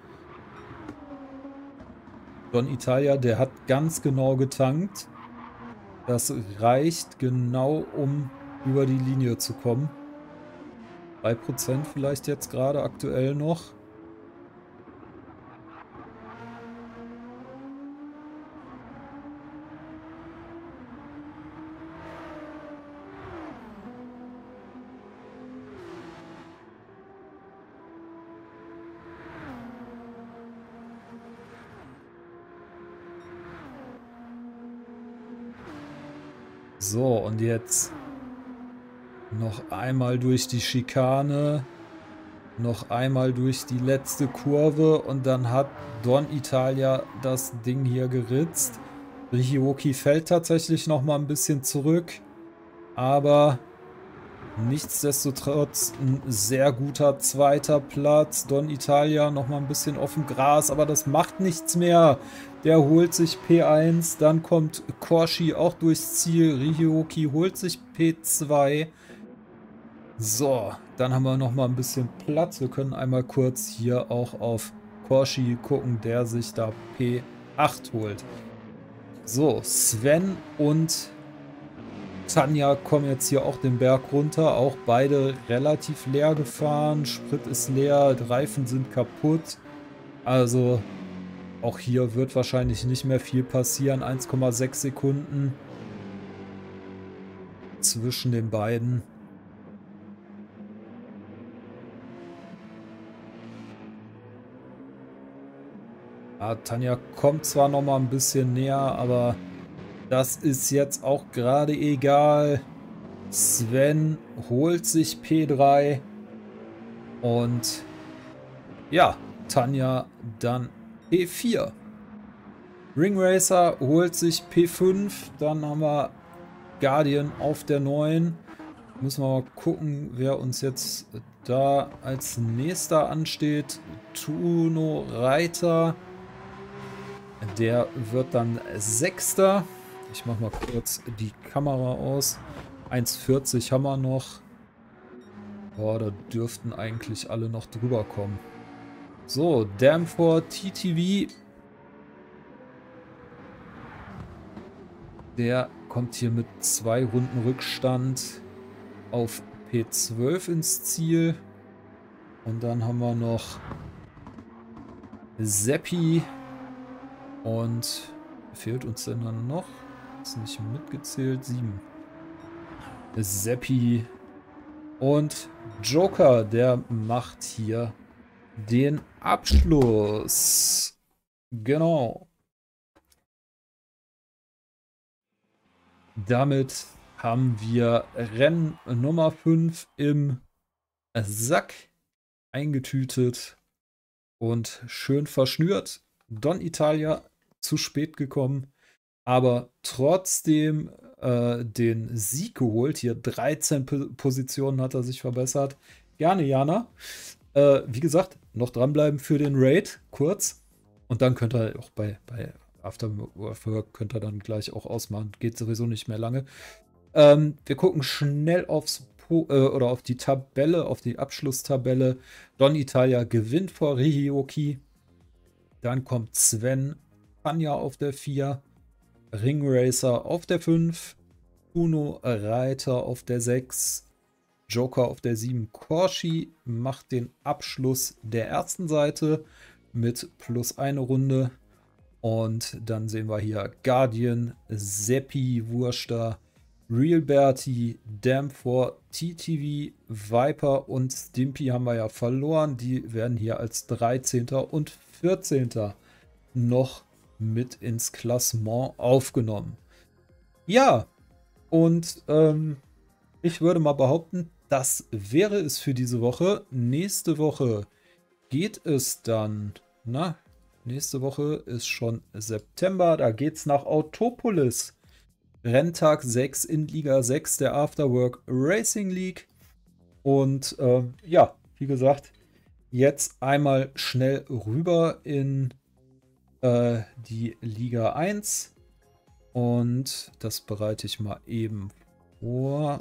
C: Don Italia, der hat ganz genau getankt. Das reicht genau, um über die Linie zu kommen. drei Prozent vielleicht jetzt gerade aktuell noch. So, und jetzt noch einmal durch die Schikane, noch einmal durch die letzte Kurve und dann hat Don Italia das Ding hier geritzt. Ryuoki fällt tatsächlich noch mal ein bisschen zurück, aber nichtsdestotrotz ein sehr guter zweiter Platz. Don Italia noch mal ein bisschen auf dem Gras, aber das macht nichts mehr. Der holt sich P eins, dann kommt Korshi auch durchs Ziel. Ryuoki holt sich P zwei. So, dann haben wir noch mal ein bisschen Platz. Wir können einmal kurz hier auch auf Korshi gucken, der sich da P acht holt. So, Sven und Tanja kommen jetzt hier auch den Berg runter. Auch beide relativ leer gefahren. Sprit ist leer, Reifen sind kaputt. Also auch hier wird wahrscheinlich nicht mehr viel passieren. eins Komma sechs Sekunden zwischen den beiden. Ja, Tanja kommt zwar noch mal ein bisschen näher, aber das ist jetzt auch gerade egal. Sven holt sich P drei und ja, Tanja dann P vier. Ringracer holt sich P fünf, dann haben wir Guardian auf der neun. Müssen wir mal gucken, wer uns jetzt da als nächster ansteht. Tuno Reiter. Der wird dann Sechster. Ich mache mal kurz die Kamera aus. eins vierzig haben wir noch. Boah, da dürften eigentlich alle noch drüber kommen. So, Danforth T T V. Der kommt hier mit zwei Runden Rückstand auf P zwölf ins Ziel. Und dann haben wir noch Seppi. Und fehlt uns denn dann noch? Ist nicht mitgezählt. Sieben. Seppi und Joker, der macht hier den Abschluss. Genau. Damit haben wir Rennen Nummer fünf im Sack eingetütet und schön verschnürt. Don Italia zu spät gekommen, aber trotzdem äh, den Sieg geholt. Hier dreizehn P Positionen hat er sich verbessert. Gerne, Jana. Äh, wie gesagt, noch dranbleiben für den Raid, kurz. Und dann könnt ihr auch bei, bei Afterwork könnt ihr dann gleich auch ausmachen. Geht sowieso nicht mehr lange. Ähm, wir gucken schnell aufs po äh, oder auf die Tabelle, auf die Abschlusstabelle. Don Italia gewinnt vor Ryuoki. Dann kommt Sven, Tanja auf der vier, Ringracer auf der fünf, Uno Reiter auf der sechs, Joker auf der sieben. Korshi macht den Abschluss der ersten Seite mit plus eine Runde. Und dann sehen wir hier Guardian, Seppi, Wurster, Real Bertie, Danforth, T T V, Viper und Stimpy haben wir ja verloren. Die werden hier als dreizehnter und vierzehnter noch mit ins Klassement aufgenommen. Ja, und ähm, ich würde mal behaupten, das wäre es für diese Woche. Nächste Woche geht es dann, na, nächste Woche ist schon September, da geht es nach Autopolis. Renntag sechs in Liga sechs der Afterwork Racing League. Und äh, ja, wie gesagt, jetzt einmal schnell rüber in äh, die Liga eins. Und das bereite ich mal eben vor.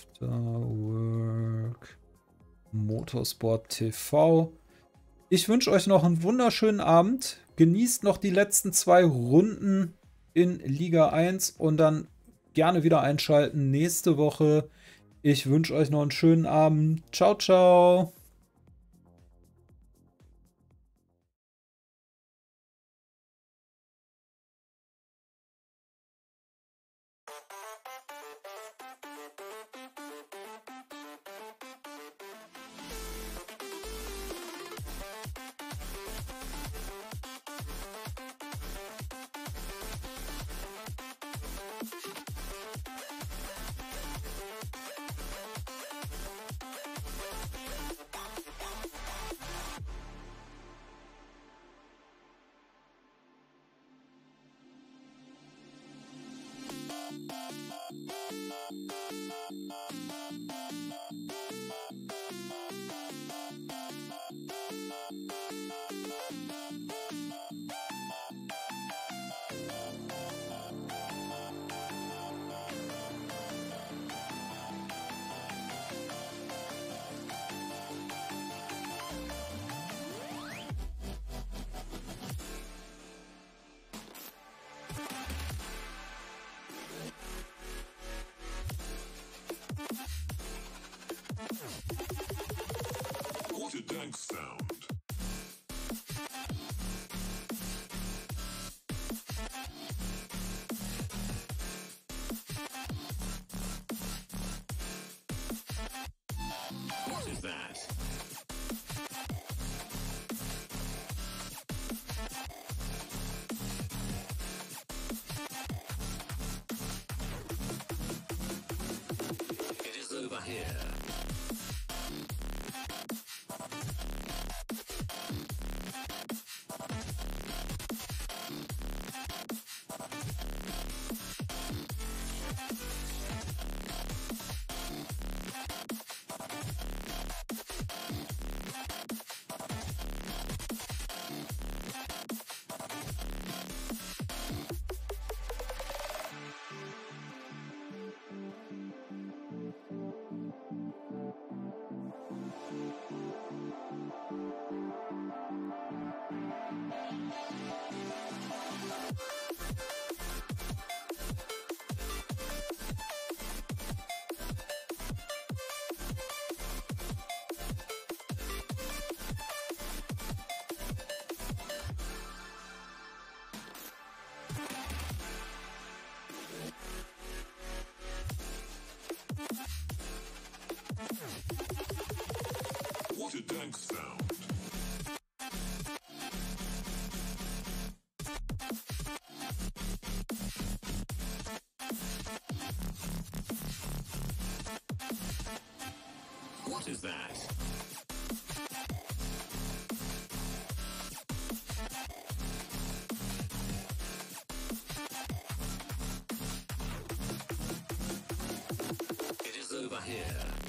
C: Afterwork Motorsport T V. Ich wünsche euch noch einen wunderschönen Abend. Genießt noch die letzten zwei Runden in Liga eins und dann gerne wieder einschalten. Nächste Woche Ich wünsche euch noch einen schönen Abend. Ciao, ciao.
E: What a dank sound. What is that? It is over here. What a dank sound. What is that? It is over here.